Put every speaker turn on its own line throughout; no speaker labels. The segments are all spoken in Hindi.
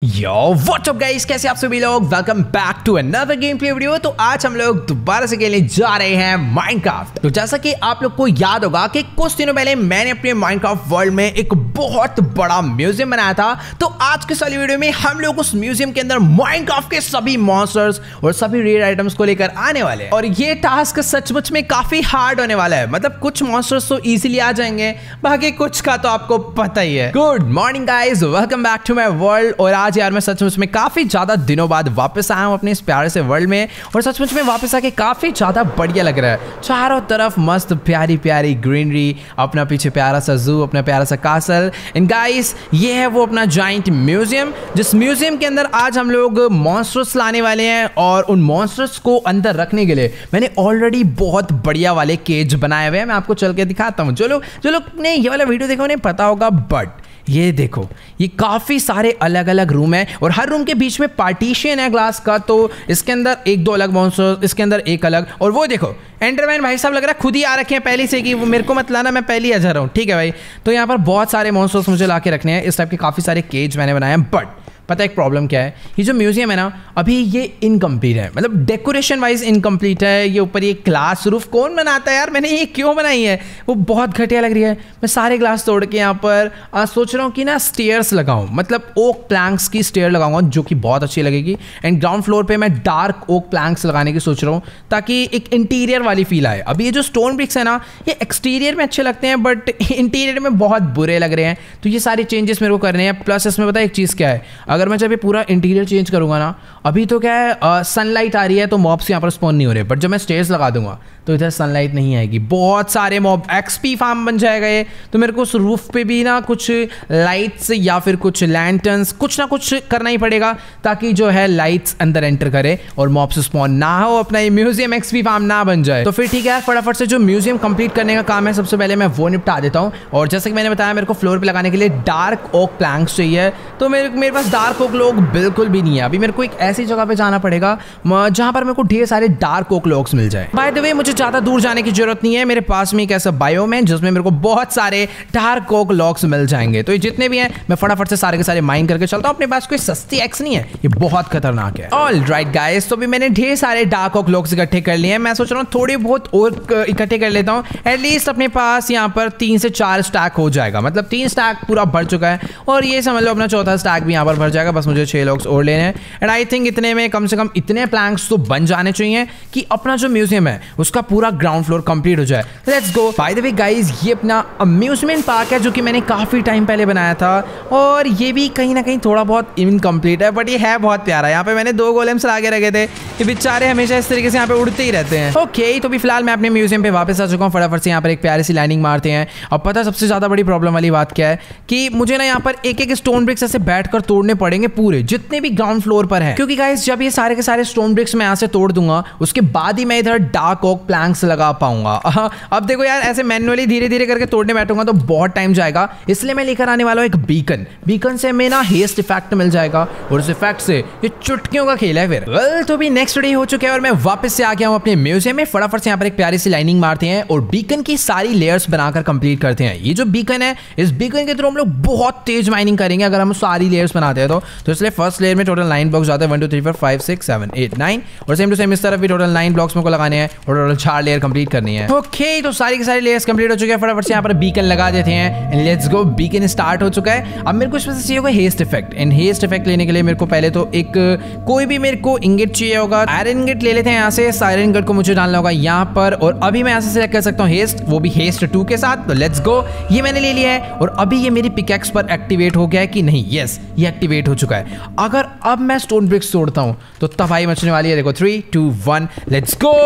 यो व्हाट्स अप गाइस, कैसे आप सभी लोग। Welcome back to another game play video. तो आज हम लोग दोबारा से खेलने जा रहे हैं माइनक्राफ्ट। तो जैसा कि आप लोग को याद होगा कि कुछ दिनों पहले मैंने अपने माइनक्राफ्ट वर्ल्ड में एक बहुत बड़ा म्यूजियम बनाया था। तो आज के वाली वीडियो में हम लोग उस म्यूजियम के अंदर माइनक्राफ्ट के सभी मॉन्स्टर्स और सभी रेयर आइटम्स को लेकर आने वाले हैं। और ये टास्क सचमुच में काफी हार्ड होने वाला है। मतलब कुछ मॉन्स्टर्स तो इजीली आ जाएंगे, बाकी कुछ का तो आपको पता ही है। Good morning guys, welcome back to my world. और आज यार मैं सचमुच में काफी ज्यादा दिनों बाद वापस आया हूं अपने इस प्यारे से वर्ल्ड में। और सचमुच में वापस आके काफी ज्यादा बढ़िया लग रहा है। चारों तरफ मस्त प्यारी प्यारी ग्रीनरी, अपना पीछे प्यारा सा जू, अपना प्यारा सा कासल। एंड गाइस ये है वो अपना जाइंट म्यूजियम, जिस म्यूजियम के अंदर आज हम लोग मॉन्स्टर्स लाने वाले हैं। और उन मॉन्स्टर्स को अंदर रखने के लिए मैंने ऑलरेडी बहुत बढ़िया वाले केज बनाए हुए हैं। मैं आपको चल के दिखाता हूँ। जो लोग ने ये वाला वीडियो देखा उन्हें पता होगा, बट ये देखो, ये काफ़ी सारे अलग अलग रूम है और हर रूम के बीच में पार्टीशन है ग्लास का। तो इसके अंदर एक दो अलग मॉन्स्टर, इसके अंदर एक अलग। और वो देखो एंडरमैन भाई साहब लग रहा है खुद ही आ रखे हैं पहले से कि वो मेरे को मत लाना, मैं पहले ही आ जा रहा हूँ। ठीक है भाई, तो यहाँ पर बहुत सारे मॉन्स्टर्स मुझे ला के रखने हैं। इस टाइप के काफ़ी सारे केज मैंने बनाए हैं। बट पता है एक प्रॉब्लम क्या है, ये जो म्यूजियम है ना अभी ये इनकम्प्लीट है। मतलब डेकोरेशन वाइज इनकम्प्लीट है। ये ऊपर ये ग्लास रूफ कौन बनाता है यार, मैंने ये क्यों बनाई है, वो बहुत घटिया लग रही है। मैं सारे ग्लास तोड़ के यहाँ पर सोच रहा हूँ कि ना स्टेयर्स लगाऊं, मतलब ओक प्लैंक्स की स्टेयर लगाऊंगा जो कि बहुत अच्छी लगेगी। एंड ग्राउंड फ्लोर पे मैं डार्क ओक प्लैंक्स लगाने की सोच रहा हूँ ताकि एक इंटीरियर वाली फील आए। अभी ये जो स्टोन ब्रिक्स है ना ये एक्सटीरियर में अच्छे लगते हैं बट इंटीरियर में बहुत बुरे लग रहे हैं। तो ये सारे चेंजेस मेरे को करने हैं। प्लस इसमें पता है एक चीज़ क्या है, अगर मैं जब ये पूरा इंटीरियर चेंज करूंगा ना, अभी तो क्या है सनलाइट आ रही है तो मॉब्स यहाँ पर स्पॉन नहीं हो रहे, बट जब मैं स्टेयर्स लगा दूंगा तो इधर सनलाइट नहीं आएगी, बहुत सारे मॉब, एक्सपी फार्म बन जाएगा ये। तो मेरे को उस रूफ पे भी ना कुछ लाइट्स या फिर कुछ लैंटर्न्स, कुछ ना कुछ करना ही पड़ेगा ताकि जो है लाइट्स अंदर एंटर करे और मॉब्स स्पॉन ना हो, अपना ये म्यूजियम एक्सपी फार्म ना बन जाए। तो फिर ठीक है, फटाफट से जो म्यूजियम कंप्लीट करने का काम है सबसे पहले मैं वो निपटा देता हूँ। और जैसे कि मैंने बताया मेरे को फ्लोर पे लगाने के लिए डार्क ओक प्लैंक्स चाहिए। तो मेरे पास डार्क ओक लोग बिल्कुल भी नहीं है। अभी मेरे को एक ऐसी जगह पे जाना पड़ेगा जहां पर मेरे को ढेर सारे डार्क ओक लोग्स मिल जाए। बाय द वे मुझे ज्यादा दूर जाने की जरूरत नहीं है, मेरे पास में एक ऐसा बायोम है जिसमें मेरे को बहुत सारे डार्क ओक लॉग्स मिल जाएंगे। तो ये जितने भी हैं मैं फटाफट से सारे के सारे माइन करके चलता हूँ। अपने पास कोई सस्ती एक्स नहीं है, ये बहुत खतरनाक है। ऑल राइट गाइस, तो भी मैंने ढेर सारे डार्क ओक लॉग्स इकट्ठे कर लिए हैं। मैं सोच रहा हूँ थोड़े बहुत और इकट्ठे कर लेता हूँ। एटलीस्ट अपने पास यहाँ पर 3 से 4 स्टैक हो जाएगा, मतलब 3 स्टैक पूरा भर चुका है। और ये समझ लो अपना चौथा स्टैक भी यहाँ पर भर जाएगा। बस मुझे 6 लॉग्स और लेने हैं। एंड आई थिंक इतने में कम से कम इतने प्लैंक्स तो बन जाने चाहिए कि अपना जो म्यूजियम है उसका पूरा ग्राउंड फ्लोर कंप्लीट हो जाए। Let's go. By the way guys, ये अपना अम्यूजमेंट पार्क है जो कि मैंने काफी टाइम पहले बनाया था और ये भी कहीं ना कहीं थोड़ा बहुत इनकम्प्लीट है, बट ये है बहुत प्यारा। यहाँ पे मैंने 2 गोलेम्स लाके रखे थे, ये बेचारे हमेशा इस तरीके से यहाँ पे उड़ते ही रहते हैं। ओके, तो भी फिलहाल मैं अपने म्यूजियम पे वापस आ चुका हूँ। फटाफट से यहाँ पर एक प्यारी सी लैंडिंग मारते हैं। अब पता है सबसे ज्यादा बड़ी प्रॉब्लम वाली बात क्या है कि मुझे ना यहाँ पर एक एक स्टोन ब्रिक्स ऐसे बैठकर तोड़ने पड़ेंगे पूरे जितने भी ग्राउंड फ्लोर पर है। क्योंकि गाइस जब ये सारे के सारे स्टोन ब्रिक्स मैं यहाँ से तोड़ दूंगा उसके बाद ही मैं इधर डार्क ओक प्लैंक्स लगा पाऊंगा। अब देखो यार ऐसे मैन्युअली धीरे धीरे करके तोड़ने बैठूंगा तो बहुत टाइम जाएगा, इसलिए मैं लेकर आने वाला हूँ एक बीकन से हमें ना हेस्ट इफेक्ट मिल जाएगा और उस इफेक्ट से ये चुटकियों का खेल है। फिर वेल तो भी नेक्स्ट डे हो चुके हैं और मैं वापस से आ गया हूँ अपने म्यूजियम में। फटाफट से यहाँ पर एक प्यारी सी लाइनिंग मारते हैं और बीकन की सारी लेयर्स बनाकर कंप्लीट करते हैं। ये जो बीकन है, इस बीकन के थ्रू हम लोग बहुत तेज माइनिंग करेंगे अगर हम सारी लेयर्स बनाते हैं तो इसलिए फर्स्ट लेयर में टोटल 9 ब्लॉक्स जाते हैं, 1 2 3 4 5 6 7 8 9। और सेम टू सेम इस तरफ भी टोटल 9 ब्लॉक्स मेरे को लगाने हैं और टोटल 4 लेयर कंप्लीट करनी है। ओके, तो सारी की सारी लेयर्स कंप्लीट हो चुके हैं। फटाफट से यहाँ पर बीकन लगा देते हैं and let's go. Beacon start हो चुका है। अब मेरे को इसमें से चाहिए होगा haste effect. And haste effect लेने के लिए मेरे को पहले तो एक कोई भी मेरे को इंगेट चाहिए होगा। आयरन इंगेट ले लेते हैं यहाँ से। आयरन इंगेट को मुझे डालना होगा यहाँ पर और अभी मैं यहाँ से सिलेक्ट कर सकता हूँ हेस्ट, वो भी हेस्ट 2 के साथ। तो लेट्स गो, ये मैंने ले लिया है। और अभी ये मेरी पिकैक्स पर एक्टिवेट हो गया है कि नहीं? यस, ये एक्टिवेट हो चुका है। अगर अब मैं स्टोन ब्रिक्स तोड़ता हूँ तो तबाही मचने वाली है। देखो 3 2 1 लेट्स गो।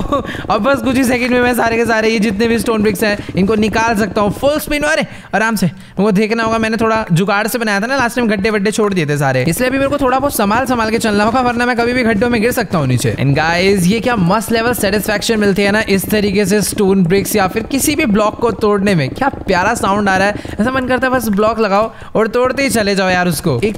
अब बस कुछ ही सेकंड में मैं सारे के सारे ये जितने भी स्टोन ब्रिक्स हैं इनको निकाल सकता हूँ फुल स्पिन। अरे आराम से, वो देखना होगा मैंने थोड़ा जुगाड़ से बनाया था ना लास्ट टाइम, गड्ढे वड्ढे छोड़ दिए थे सारे, इसलिए अभी मेरे को थोड़ा बहुत संभाल के चलना होगा वरना मैं कभी भी गड्ढों में गिर सकता हूँ नीचे। एंड गाइस ये क्या मस्त लेवल सेटिस्फैक्शन मिलती है ना इस तरीके से स्टोन ब्रिक्स या फिर किसी भी ब्लॉक को तोड़ने में। क्या प्यारा साउंड आ रहा है, ऐसा मन करता है बस ब्लॉक लगाओ और तोड़ते ही चले जाओ यार उसको। एक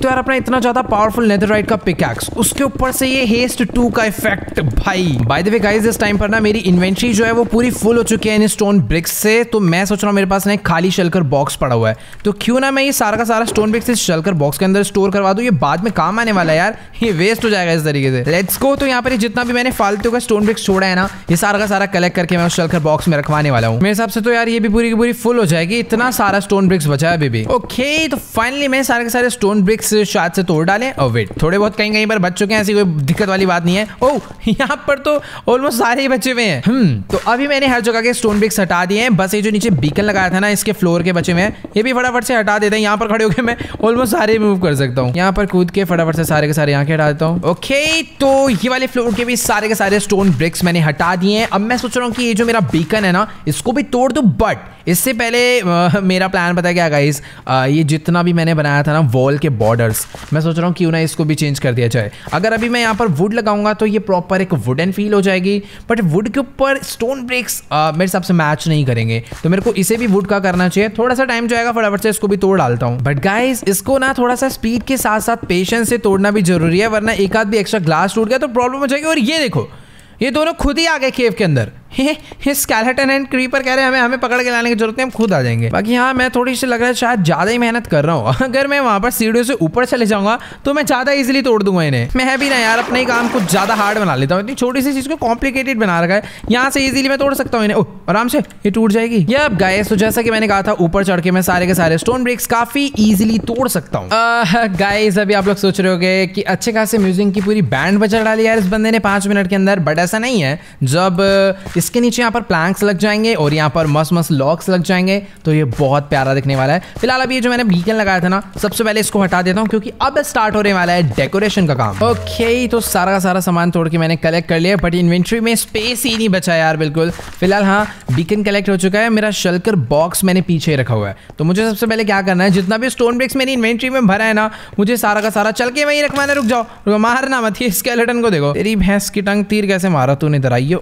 तो यार अपना इतना ज्यादा पावरफुल नेथरराइट का पिकैक्स, उसके ऊपर से ये हेस्ट 2 का इफेक्ट भाई। बाय द वे गाइस, इस टाइम पर ना मेरी इन्वेंटरी जो है वो पूरी फुल हो चुकी है इन स्टोन ब्रिक्स से। तो मैं सोच रहा हूँ मेरे पास ना एक खाली शलकर बॉक्स पड़ा हुआ है, तो क्यों ना मैं ये सारा का सारा स्टोन ब्रिक्स इस शलकर बॉक्स के अंदर स्टोर करवा दूं। ये बाद में काम आने वाला है यार, ये वेस्ट हो जाएगा इस तरीके से। Let's go. तो यहाँ पर जितना भी मैंने फालतू का स्टोन ब्रिक्स छोड़ा है ना, ये सारा का सारा कलेक्ट करके मैं उस शलकर बॉक्स में रखवाने वाला हूँ। मेरे हिसाब से तो यार ये भी पूरी की पूरी फुल हो जाएगी, इतना सारा स्टोन ब्रिक्स बचा है अभी भी। ओके, तो फाइनली मैं सारे के सारे स्टोन ब्रिक्स शायद से तोड़ डाले। और वेट, थोड़े बहुत कहीं कहीं पर बच चुके हैं, ऐसी कोई दिक्कत वाली बात नहीं है। ओह, यहाँ पर तो ऑलमोस्ट सारे ही बचे हुए हैं। तो अभी मैंने हर जगह के स्टोन ब्रिक्स हटा दिए हैं, बस ये जो नीचे बीकन लगाया था ना इसके फ्लोर के बचे हुए हैं, ये भी फटाफट से हटा देते हैं। यहाँ पर खड़े होकर मैं ऑलमोस्ट सारे मूव कर सकता हूँ, यहाँ पर कूद के फटाफट से सारे के सारे यहाँ के हटा देता हूँ। ओके, तो ये वाले फ्लोर के भी सारे के सारे स्टोन ब्रिक्स मैंने हटा दिए हैं। अब मैं सोच रहा हूँ कि ये जो मेरा बीकन है ना, इसको भी तोड़ दूं, बट इससे पहले मेरा प्लान पता है क्या गाइस, ये जितना भी मैंने बनाया था ना वॉल के बॉर्डर्स, मैं सोच रहा हूँ क्यों ना इसको भी चेंज कर दिया जाए। अगर अभी मैं यहाँ पर वुड लगाऊंगा तो ये प्रॉपर एक वुडन फील हो जाएगी, बट वुड के ऊपर स्टोन ब्रिक्स मेरे हिसाब से मैच नहीं करेंगे, तो मेरे को इसे भी वुड का करना चाहिए। थोड़ा सा टाइम जाएगा, फटाफट से इसको भी तोड़ डालता हूँ। बट गाइस, इसको ना थोड़ा सा स्पीड के साथ साथ पेशेंस से तोड़ना भी जरूरी है, वरना एक आध भी एक्स्ट्रा ग्लास टूट गया तो प्रॉब्लम हो जाएगी। और ये देखो, ये दोनों खुद ही आ गए केव के अंदर। स्केलेटन एंड क्रीपर कह रहे हैं हमें पकड़ के लाने की जरूरत नहीं, हम खुद आ जाएंगे। बाकी हाँ, मैं थोड़ी सी लग रहा है शायद ज्यादा ही मेहनत कर रहा हूँ। अगर मैं वहां पर सीढ़ियों से ऊपर चले जाऊंगा तो मैं ज्यादा इजीली तोड़ दूंगा इन्हें। मैं भी ना यार अपने ही काम कुछ ज्यादा हार्ड बना लेता हूँ, इतनी छोटी सी चीज को कॉम्प्लिकेटेड बना रखा है। यहाँ से इजीली मैं तोड़ सकता हूँ इन्हें, आराम से ये टूट जाएगी। ये अब गाइस, तो जैसा कि मैंने कहा था, ऊपर चढ़ के मैं सारे के सारे स्टोन ब्रिक्स काफी इजीली तोड़ सकता हूँ। गाइस, अभी आप लोग सोच रहे होंगे कि अच्छे खासे म्यूजिक की पूरी बैंड बजा डाली यार इस बंदे ने 5 मिनट के अंदर, बट ऐसा नहीं है। जब इसके नीचे यहाँ पर प्लैंक्स लग जाएंगे और यहाँ पर मस्त मस्त लॉक्स लग जाएंगे तो ये बहुत प्यारा दिखने वाला है। फिलहाल अभी ये जो मैंने बीकन लगाया था ना, सबसे पहले इसको हटा देता हूँ क्योंकि अब स्टार्ट होने वाला है डेकोरेशन का काम। ओके, तो सारा का सारा सामान तोड़ के मैंने कलेक्ट कर लिया, बट इन्वेंट्री में स्पेस ही नहीं बचा यार बिल्कुल। फिलहाल हाँ, बीकन कलेक्ट हो चुका है, मेरा शलकर बॉक्स मैंने पीछे रखा हुआ है। तो मुझे सबसे पहले क्या करना है, जितना भी स्टोन ब्रिक्स मेरी इन्वेंट्री में भरा है ना, मुझे सारा का सारा चल के वहीं रखवाना। रुक जाओ, मारना मत, ये स्केलेटन को देखो, तेरी भैंस की टंग तीर कैसे मारा तूने इधर। आइयो,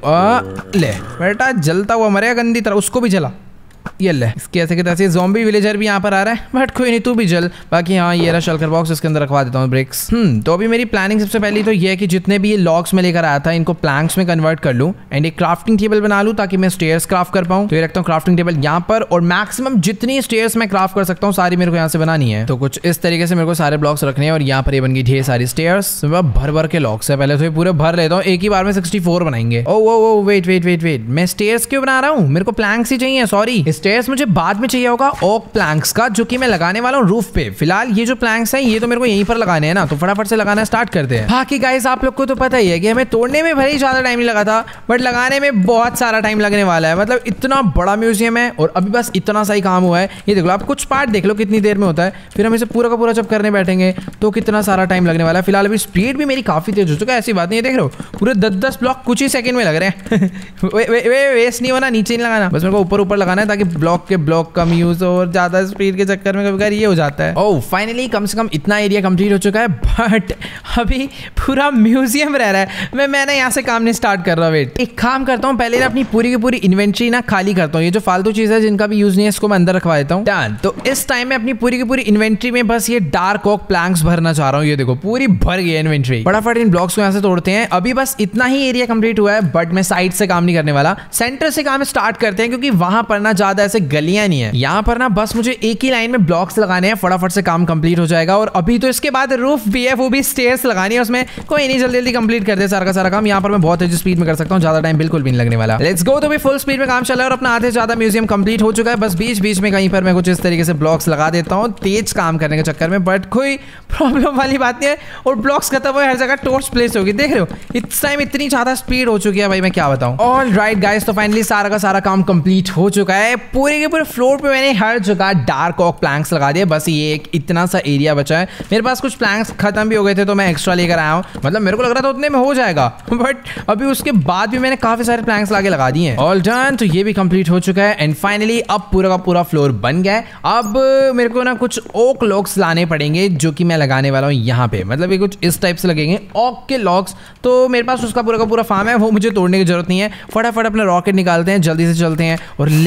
ले बेटा, जलता हुआ मरेगा गंदी तरह, उसको भी जला। ये ले, इसके ऐसे के तैसे ज़ॉम्बी विलेजर भी यहाँ पर आ रहा है, बट कोई नहीं, तू भी जल। बाकी हाँ, ये रहा शलकर बॉक्स, इसके अंदर रखवा देता हूँ ब्रिक्स। तो अभी मेरी प्लानिंग सबसे पहली तो ये है कि जितने भी ये लॉग्स में लेकर आया था इनको प्लैंक्स में कन्वर्ट कर लूँ एंड एक क्राफ्टिंग टेबल बना लूँ ताकि मैं स्टेयर्स क्राफ्ट कर पाऊँ। तो ये रखता हूँ क्राफ्टिंग टेबल यहाँ पर, और मैक्सिमम जितनी स्टेयर्स मैं क्राफ्ट कर सकता हूँ सारी मेरे को यहाँ से बनानी है। तो कुछ इस तरीके से मेरे को सारे ब्लॉक्स रखने हैं, और यहाँ पर ये बन गई ढेर सारी स्टेयर्स। भर भर के लॉक्स है, पहले तो ये पूरे भर लेता हूँ, एक ही बार में 64 बनाएंगे। Oh wait wait wait wait, मैं स्टेयर्स क्यों बना रहा हूँ, मेरे को प्लैंक्स ही चाहिए। सॉरी, स्टेयर्स मुझे बाद में चाहिए होगा ओक प्लैंक्स का, जो कि मैं लगाने वाला हूँ रूफ पे। फिलहाल ये जो प्लैंक्स हैं ये तो मेरे को यहीं पर लगाने हैं ना, तो फटाफट से लगाना स्टार्ट करते हैं। बाकी गाइस, आप लोग को तो पता ही है कि हमें तोड़ने में भले ही ज्यादा टाइम नहीं लगा था, बट लगाने में बहुत सारा टाइम लगने वाला है। मतलब इतना बड़ा म्यूजियम है और अभी बस इतना सा ही काम हुआ है। ये देख लो, आप कुछ पार्ट देख लो कितनी देर में होता है, फिर हम इसे पूरा का पूरा जब करने बैठेंगे तो कितना सारा टाइम लगने वाला है। फिलहाल अभी स्पीड भी मेरी काफी तेज हो चुका है, ऐसी बात नहीं है। देख रहे हो, पूरे 10-10 ब्लॉक कुछ ही सेकंड में लग रहे हैं। वेस्ट नहीं होना, नीचे नहीं लगाना, बस मेरे को ऊपर ऊपर लगाना है ताकि ब्लॉक के ब्लॉक कम यूज हो, और ज्यादा स्पीड के चक्कर में कभी ये हो जाता है। ओह, फाइनली कम से कम इतना एरिया कंप्लीट हो चुका है, बट अभी पूरा म्यूजियम रह रहा है। मैंने यहाँ से काम नहीं स्टार्ट कर रहा। वेट, एक काम करता हूँ, पहले ना अपनी पूरी की पूरी इन्वेंट्री ना खाली करता हूँ। ये जो फालतू चीज है जिनका भी यूज नहीं है, इसको मैं अंदर रखवा देता हूँ। डन। तो इस टाइम में अपनी पूरी की पूरी इन्वेंट्री में बस ये डार्क ओक प्लैंक्स भरना चाह रहा हूँ। ये देखो, पूरी भर गई है इन्वेंट्री। फटाफट इन ब्लॉक्स को यहाँ से तोड़ते हैं। अभी बस इतना ही एरिया कंप्लीट हुआ है, बट मैं साइड से काम नहीं करने वाला, सेंटर से काम स्टार्ट करते हैं, क्योंकि वहां पर ना ज्यादा ऐसे गलियां नहीं है। यहाँ पर ना बस मुझे एक ही लाइन में ब्लॉक्स लगाने हैं, फटाफट से काम कंप्लीट हो जाएगा। और अभी तो इसके बाद रूफ भी है, वो भी स्टेयर्स लगानी है उसमें। कोई नहीं, जल्दी जल्दी कंप्लीट कर दे सारा का सारा काम। यहाँ पर मैं बहुत तेज स्पीड में कर सकता हूँ, ज्यादा टाइम बिल्कुल भी नहीं लगने वाला। Let's go. तो भी फुल स्पीड में काम चल रहा है और अपना आधे से ज्यादा म्यूजियम कंप्लीट हो चुका है। बस बीच बीच में कहीं पर मैं कुछ इस तरीके से ब्लॉक्स लगा देता हूँ तेज काम करने के चक्कर में, बट कोई प्रॉब्लम वाली बात नहीं है। और ब्लॉक्स खत्म हुए, हर जगह टॉर्च प्लेस होगी। देख रहे हो, इस टाइम इतनी ज्यादा स्पीड हो चुकी है भाई, मैं क्या बताऊं। ऑल राइट गाइस, तो फाइनली सारा का सारा काम कंप्लीट हो चुका है। पूरे के पूरे फ्लोर पे मैंने हर जगह डार्क ओक प्लैंक्स लगा दिए। बस ये एक इतना सा एरिया बचा है। मेरे पास कुछ प्लैंक्स खत्म भी हो गए थे, तो मैं एक्स्ट्रा लेकर आया हूँ। मतलब मेरे को लग रहा था उतने में हो जाएगा, बट अभी उसके बाद भी मैंने काफी सारे प्लैंक्स लाके लगा दिए हैं। All done. तो ये भी कंप्लीट हो चुका है एंड फाइनली अब पूरा का पूरा फ्लोर बन गया है। अब मेरे को ना कुछ ओक लॉक्स लाने पड़ेंगे, जो कि मैं लगाने वाला हूँ यहाँ पे। मतलब ये कुछ इस टाइप से लगेंगे ओक के लॉक्स। तो मेरे पास उसका पूरा का पूरा फार्म है, वो मुझे तोड़ने की जरूरत नहीं है। फटाफट अपना रॉकेट निकालते हैं, जल्दी से चलते हैं और लेकर आते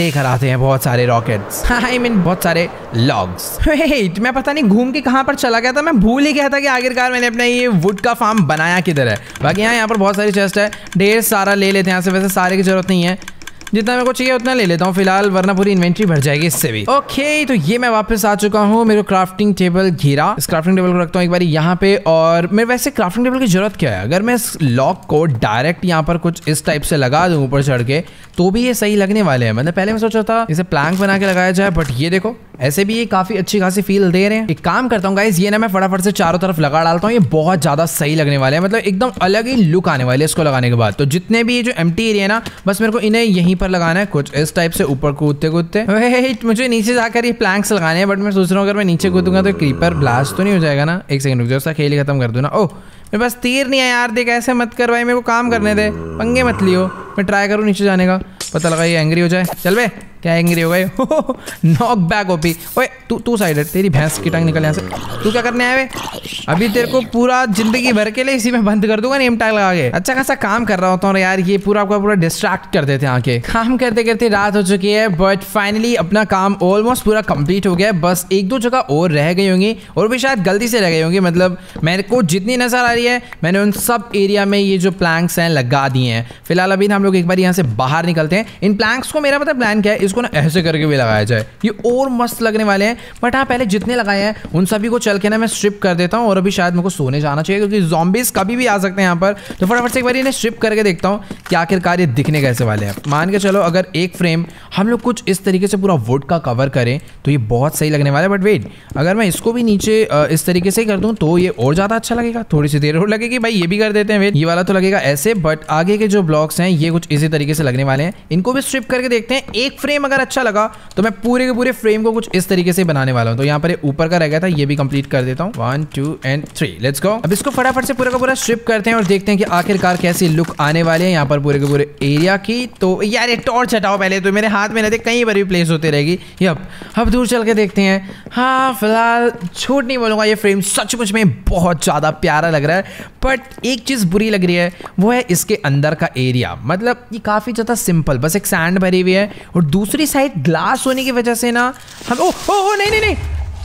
उड़ाते हैं बहुत सारे रॉकेट्स, आई मीन बहुत सारे लॉग्स। वेट, मैं पता नहीं घूम के कहाँ पर चला गया था, मैं भूल ही गया था कि आखिरकार मैंने अपना ये वुड का फार्म बनाया किधर है। बाकी यहाँ पर बहुत सारी चेस्ट है, ढेर सारा ले लेते हैं यहाँ से। वैसे सारे की जरूरत नहीं है, जितना मेरे को चाहिए उतना ले लेता हूँ फिलहाल, वरना पूरी इन्वेंट्री भर जाएगी इससे भी। ओके, तो ये मैं वापस आ चुका हूँ। मेरे को क्राफ्टिंग टेबल घेरा, इस क्राफ्टिंग टेबल को रखता हूँ एक बार यहाँ पे। और मेरे वैसे क्राफ्टिंग टेबल की जरूरत क्या है, अगर मैं इस लॉक को डायरेक्ट यहाँ पर कुछ इस टाइप से लगा दूँ ऊपर चढ़ के, तो भी ये सही लगने वाले हैं। मतलब पहले मैं सोचा था इसे प्लैंक बना के लगाया जाए, बट ये देखो ऐसे भी ये काफी अच्छी खासी फील दे रहे हैं। एक काम करता हूँ गाइस, ये ना मैं फटाफट से चारों तरफ लगा डालता हूँ, ये बहुत ज्यादा सही लगने वाले हैं। मतलब एकदम अलग ही लुक आने वाले है इसको लगाने के बाद। तो जितने भी ये जो एम्प्टी एरिया है ना, बस मेरे को इन्हें यहीं पर लगाना है, कुछ इस टाइप से ऊपर कूदते कूदते। मुझे नीचे जाकर ये प्लैंक्स लगाने हैं, बट मैं सोच रहा हूँ अगर मैं नीचे कूदूंगा तो क्रीपर ब्लास्ट तो नहीं हो जाएगा ना। एक सेकंड रुक जाओ, उसका खेल ही खत्म कर दूं ना। ओह, मेरे पास तीर नहीं है यार, देख ऐसे मत कर भाई, मेरे को काम करने दे, पंगे मत लियो। मैं ट्राई करूँ नीचे जाने का, पता लगा ये एंग्री हो जाए। चल बे, क्या एंग्री हो गए? Knock back OP. ओए तू साइड है, तेरी भैंस की टांग निकल यहाँ से। तू क्या करने आया बे? अभी तेरे को पूरा जिंदगी भर के लिए इसी में बंद कर दूंगा नेम टैग लगा के। अच्छा खासा काम कर रहा होता हूँ यार, ये पूरा आपका पूरा डिस्ट्रैक्ट कर देते हैं आके। काम करते करते रात हो चुकी है, बट फाइनली अपना काम ऑलमोस्ट पूरा कंप्लीट हो गया है। बस एक दो जगह और रह गई होंगी, और भी शायद गलती से रह गई होंगी। मतलब मेरे को जितनी नजर आ रही है, मैंने उन सब एरिया में ये जो प्लैंक्स हैं लगा दिए हैं। फिलहाल अभी हम लोग एक बार यहाँ से बाहर निकलते हैं। इन प्लैंक्स को मेरा पता प्लान क्या है, इसको ना ऐसे करके भी लगाया जाए, ये और मस्त लगने वाले हैं। बट हाँ, पहले जितने लगाए हैं उन सभी को चल के ना मैं स्ट्रिप कर देता हूँ। और अभी शायद मेरे को सोने जाना चाहिए, क्योंकि ज़ॉम्बीज कभी भी आ सकते हैं यहाँ पर। तो फटाफट से एक बार इन्हें स्ट्रिप करके देखता हूँ कि आखिरकार ये दिखने कैसे वाले हैं। मान के चलो अगर एक फ्रेम हम लोग कुछ इस तरीके से पूरा वुड का कवर करें तो ये बहुत सही लगने वाला है। बट वेट, अगर मैं इसको भी नीचे इस तरीके से कर दूँ तो ये और ज़्यादा अच्छा लगेगा। थोड़ी सी देर और लगेगी भाई, ये भी कर देते हैं। वेट, ये वाला तो लगेगा ऐसे, बट आगे के जो ब्लॉक्स हैं ये कुछ इसी तरीके से लगने वाले हैं। इनको भी स्ट्रिप करके देखते हैं। एक फ्रेम अगर अच्छा लगा तो मैं पूरे के पूरे फ्रेम को कुछ इस तरीके से बनाने वाला हूँ। तो यहाँ पर ऊपर का रह गया था, ये भी कंप्लीट कर देता हूँ। 1 2 and 3 लेट्स गो। अब इसको फटाफट से पूरा का पूरा स्ट्रिप करते हैं और देखते हैं कि आखिरकार कैसी लुक आने वाली है यहाँ पर पूरे के पूरे एरिया की। तो यार ये टॉर्च हटाओ पहले, तो मेरे हाथ में रहते कहीं पर भी प्लेस होती रहेगी। अब दूर चल के देखते हैं। हाँ, फिलहाल झूठ नहीं बोलूंगा, ये फ्रेम सचमुच में बहुत ज्यादा प्यारा लग रहा है। बट एक चीज बुरी लग रही है, वो है इसके अंदर का एरिया। मतलब ये काफी ज्यादा सिंपल, बस एक सैंड भरी हुई है, और दूसरी साइड ग्लास होने की वजह से ना हम नहीं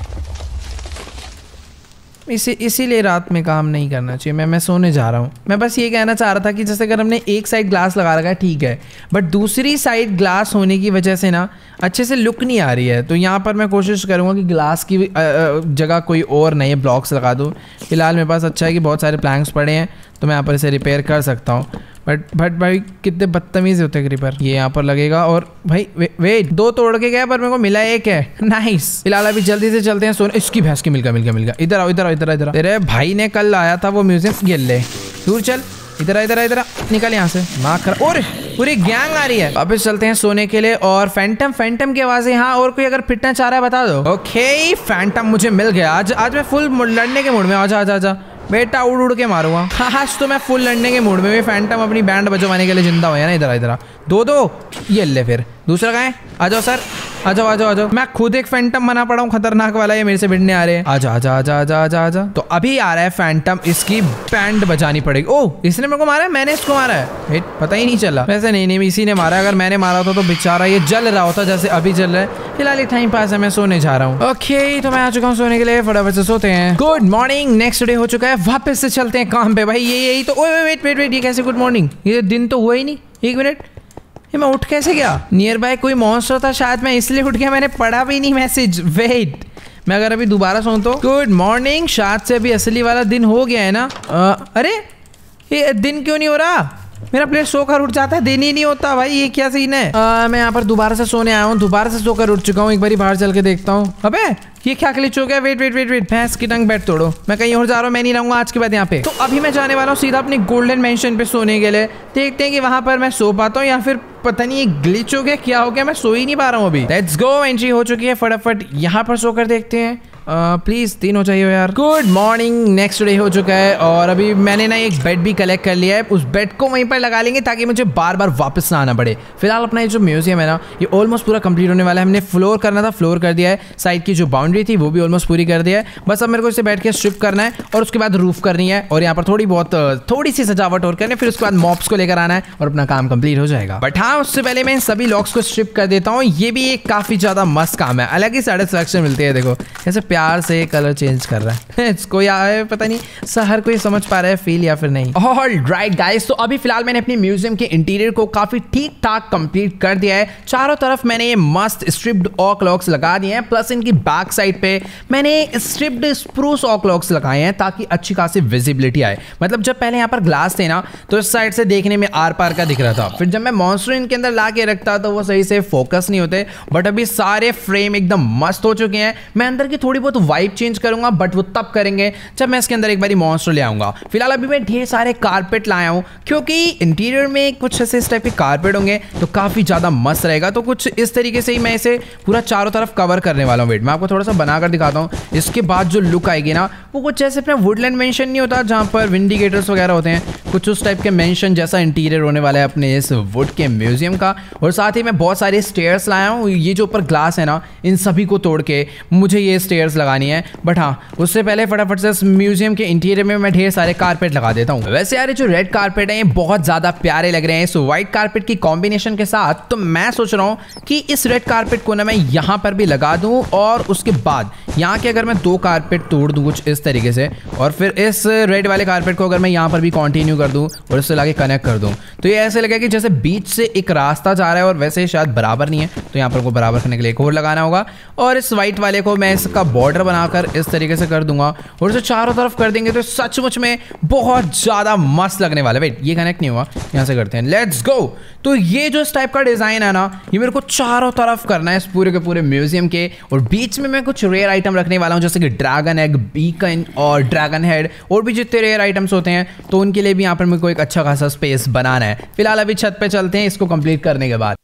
इसीलिए रात में काम नहीं करना चाहिए। मैं सोने जा रहा हूँ। मैं बस ये कहना चाह रहा था कि जैसे अगर हमने एक साइड ग्लास लगा रखा है ठीक है, बट दूसरी साइड ग्लास होने की वजह से ना अच्छे से लुक नहीं आ रही है। तो यहाँ पर मैं कोशिश करूँगा कि ग्लास की जगह कोई और नए ब्लॉक्स लगा दूँ। फिलहाल मेरे पास अच्छा है कि बहुत सारे प्लैंक्स पड़े हैं, तो मैं यहाँ पर इसे रिपेयर कर सकता हूँ। बट भाई कितने बदतमीज होते हैं क्रीपर। ये यहाँ पर लगेगा, और भाई वेट, 2 तोड़ के गया पर मेरे को मिला 1 है। नाइस। फिलहाल अभी जल्दी से चलते हैं सोने। इसकी भैंस की मिल गया। इधर आओ। तेरे भाई ने कल लाया था वो म्यूजियम, ये ले, दूर चल, इधर निकल यहाँ से। माँ खराब, और पूरी गैंग आ रही है। वापस चलते हैं सोने के लिए। और फैंटम की आवाज़ है। हाँ, और कोई अगर पिटना चाह रहा है बता दो। ओके, फैंटम मुझे मिल गया। आज मैं फुल लड़ने के मूड में। आजा बेटा, उड़ के मारूंगा। हाँ, तो मैं फुल लड़ने के मूड में। फैंटम अपनी बैंड बजवाने के लिए जिंदा हुआ है ना। इधर दो ये ले, फिर दूसरा कहाँ है? आ जाओ सर, आ जाओ। मैं खुद एक फैंटम बना पड़ा हूँ, खतरनाक वाला। ये मेरे से भिड़ने आ रहे हैं। आजा। तो अभी आ रहा है फैंटम, इसकी बैंड बजानी पड़ेगी। ओह, इसने मेरे को मारा है, मैंने इसको मारा है? पता ही नहीं चला। वैसे नहीं, इसी ने मारा। अगर मैंने मारा था तो बेचारा ये जल रहा होता जैसे अभी जल रहा है। फिलहाल टाइम पास है, मैं सोने जा रहा हूँ। ओके, तो मैं आ चुका हूँ सोने के लिए, फटाफट से सोते हैं। गुड मॉर्निंग, नेक्स्ट डे हो चुका है, वापस से चलते हैं काम पे भाई। यही तो वेट, ये कैसे गुड मॉर्निंग? ये दिन तो हुआ ही नहीं। 1 मिनट, ये मैं उठ कैसे गया? नियर बाय कोई मॉन्स्टर था शायद, मैं इसलिए उठ गया, मैंने पढ़ा भी नहीं मैसेज। वेट, मैं अगर अभी दोबारा सोऊं तो गुड मॉर्निंग, शायद से अभी असली वाला दिन हो गया है ना। अरे ये दिन क्यों नहीं हो रहा? मेरा प्लेयर सोकर उठ जाता है, दिन ही नहीं होता भाई, ये क्या सीन है? मैं यहाँ पर दोबारा से सोने आया हूँ, दोबारा से सोकर उठ चुका हूँ। एक बार बाहर चल के देखता हूँ। अबे ये क्या ग्लिच हो गया? वेट, भैंस की टंग बैठ तोड़ो। मैं कहीं और जा रहा हूँ, मैं नहीं रहूंगा आज के बाद यहाँ पे। तो अभी मैं जाने वाला हूँ सीधा अपने गोल्डन मेंशन पे सोने के लिए। देखते हैं कि वहां पर मैं सो पाता हूँ या फिर पता नहीं ये ग्लिच हो गया, क्या हो गया, मैं सो ही नहीं पा रहा हूँ अभी। लेट्स गो, एंट्री हो चुकी है, फटाफट यहाँ पर सोकर देखते हैं। प्लीज 3 हो चाहिए यार। गुड मॉर्निंग, नेक्स्ट डे हो चुका है और अभी मैंने ना एक बेड भी कलेक्ट कर लिया है। उस बेड को वहीं पर लगा लेंगे ताकि मुझे बार बार वापस ना आना पड़े। फिलहाल अपना ये जो म्यूजियम है ना, ये ऑलमोस्ट पूरा कंप्लीट होने वाला है। हमने फ्लोर करना था, फ्लोर कर दिया है। साइड की जो बाउंड्री थी वो भी ऑलमोस्ट पूरी कर दिया है। बस अब मेरे को इसे बैठ के स्ट्रिप करना है और उसके बाद रूफ करनी है और यहाँ पर थोड़ी सी सजावट और करनी है। फिर उसके बाद मॉप्स को लेकर आना है और अपना काम कंप्लीट हो जाएगा। बट हाँ, उससे पहले मैं सभी लॉक्स को स्ट्रिप कर देता हूँ। ये भी एक काफी ज्यादा मस्त काम है, अलग ही सेटिस्फैक्शन मिलती है। देखो कैसे प्यार से कलर चेंज कर रहा है। इसको यार पता नहीं हर कोई समझ पा रहा है फील या फिर नहीं। ऑलराइट गाइस, तो अभी फिलहाल मैंने अपने म्यूजियम के इंटीरियर को काफी ठीक ठाक कंप्लीट कर दिया है। चारों तरफ मैंने ये मस्त स्ट्रिप्ड ऑक लॉक्स लगा दिए हैं, प्लस इनकी बैक साइड पे मैंने स्ट्रिप्ड स्प्रूस ऑक लॉक्स लगाए हैं ताकि अच्छी खासी विजिबिलिटी आए। मतलब जब पहले यहाँ पर ग्लास थे ना तो इस साइड से देखने में आर पार का दिख रहा था, फिर जब मैं मॉन्स्टर इनके अंदर ला के रखता तो वो सही से फोकस नहीं होते। बट अभी सारे फ्रेम एकदम मस्त हो चुके हैं। मैं अंदर की थोड़ी बहुत वाइब चेंज करूंगा, बट वो तब करेंगे जब मैं इसके अंदर एक बार मॉन्स्टर ले आऊंगा। फिलहाल अभी मैं ढेर सारे कारपेट लाया हूं क्योंकि इंटीरियर में कुछ ऐसे इस टाइप के कारपेट होंगे तो काफी ज्यादा मस्त रहेगा। तो कुछ इस तरीके से ही मैं इसे पूरा चारों तरफ कवर करने वाला हूं। वेट, मैं आपको थोड़ा सा बनाकर दिखाता हूं। इसके बाद जो लुक आएगी ना वो कुछ जैसे अपना वुडलैंड मेंशन नहीं होता जहां पर विंडिकेटर्स वगैरह होते हैं, कुछ उस टाइप के मेंशन जैसा इंटीरियर होने वाला है अपने इस वुड के म्यूजियम का। और साथ ही मैं बहुत सारे स्टेयर्स लाया हूँ। ये जो ऊपर ग्लास है ना, इन सभी को तोड़ के मुझे ये स्टेयर्स लगानी है। बट हाँ, उससे पहले फटाफट से इस म्यूजियम के इंटीरियर में मैं ढेर सारे कारपेट लगा देता हूँ। वैसे यार जो रेड कारपेट है ये बहुत ज्यादा प्यारे लग रहे हैं इस व्हाइट कारपेट की कॉम्बिनेशन के साथ। तो मैं सोच रहा हूँ कि इस रेड कारपेट को ना मैं यहाँ पर भी लगा दूँ और उसके बाद यहाँ के अगर मैं 2 कारपेट तोड़ दूँ कुछ इस तरीके से, और फिर इस रेड वाले कारपेट को अगर मैं यहाँ पर भी कंटिन्यू कर दूँ और इससे लाके कनेक्ट कर दूँ तो ये ऐसे लगेगा कि जैसे बीच से एक रास्ता जा रहा है और वैसे शायद बराबर नहीं है। तो यहाँ पर को बराबर करने के लिए एक और लगाना होगा और इस व्हाइट वाले को मैं इसका बॉर्डर बनाकर इस तरीके से कर दूंगा और इसे चारों तरफ कर देंगे तो सचमुच में बहुत ज्यादा मस्त लगने वाला है। वेट, ये कनेक्ट नहीं हुआ, यहाँ से करते हैं। Let's go. तो ये जो इस टाइप का डिजाइन है ना, ये मेरे को चारों तरफ करना है इस पूरे के पूरे म्यूजियम के। और बीच में मैं कुछ रेयर आइटम रखने वाला हूँ जैसे कि ड्रैगन एग, बीकन और ड्रैगन हेड और भी जितने रेयर आइटम्स होते हैं, तो उनके लिए भी यहाँ पर मेरे को एक अच्छा खासा स्पेस बनाना है। फिलहाल अभी छत पे चलते हैं इसको कंप्लीट करने के बाद।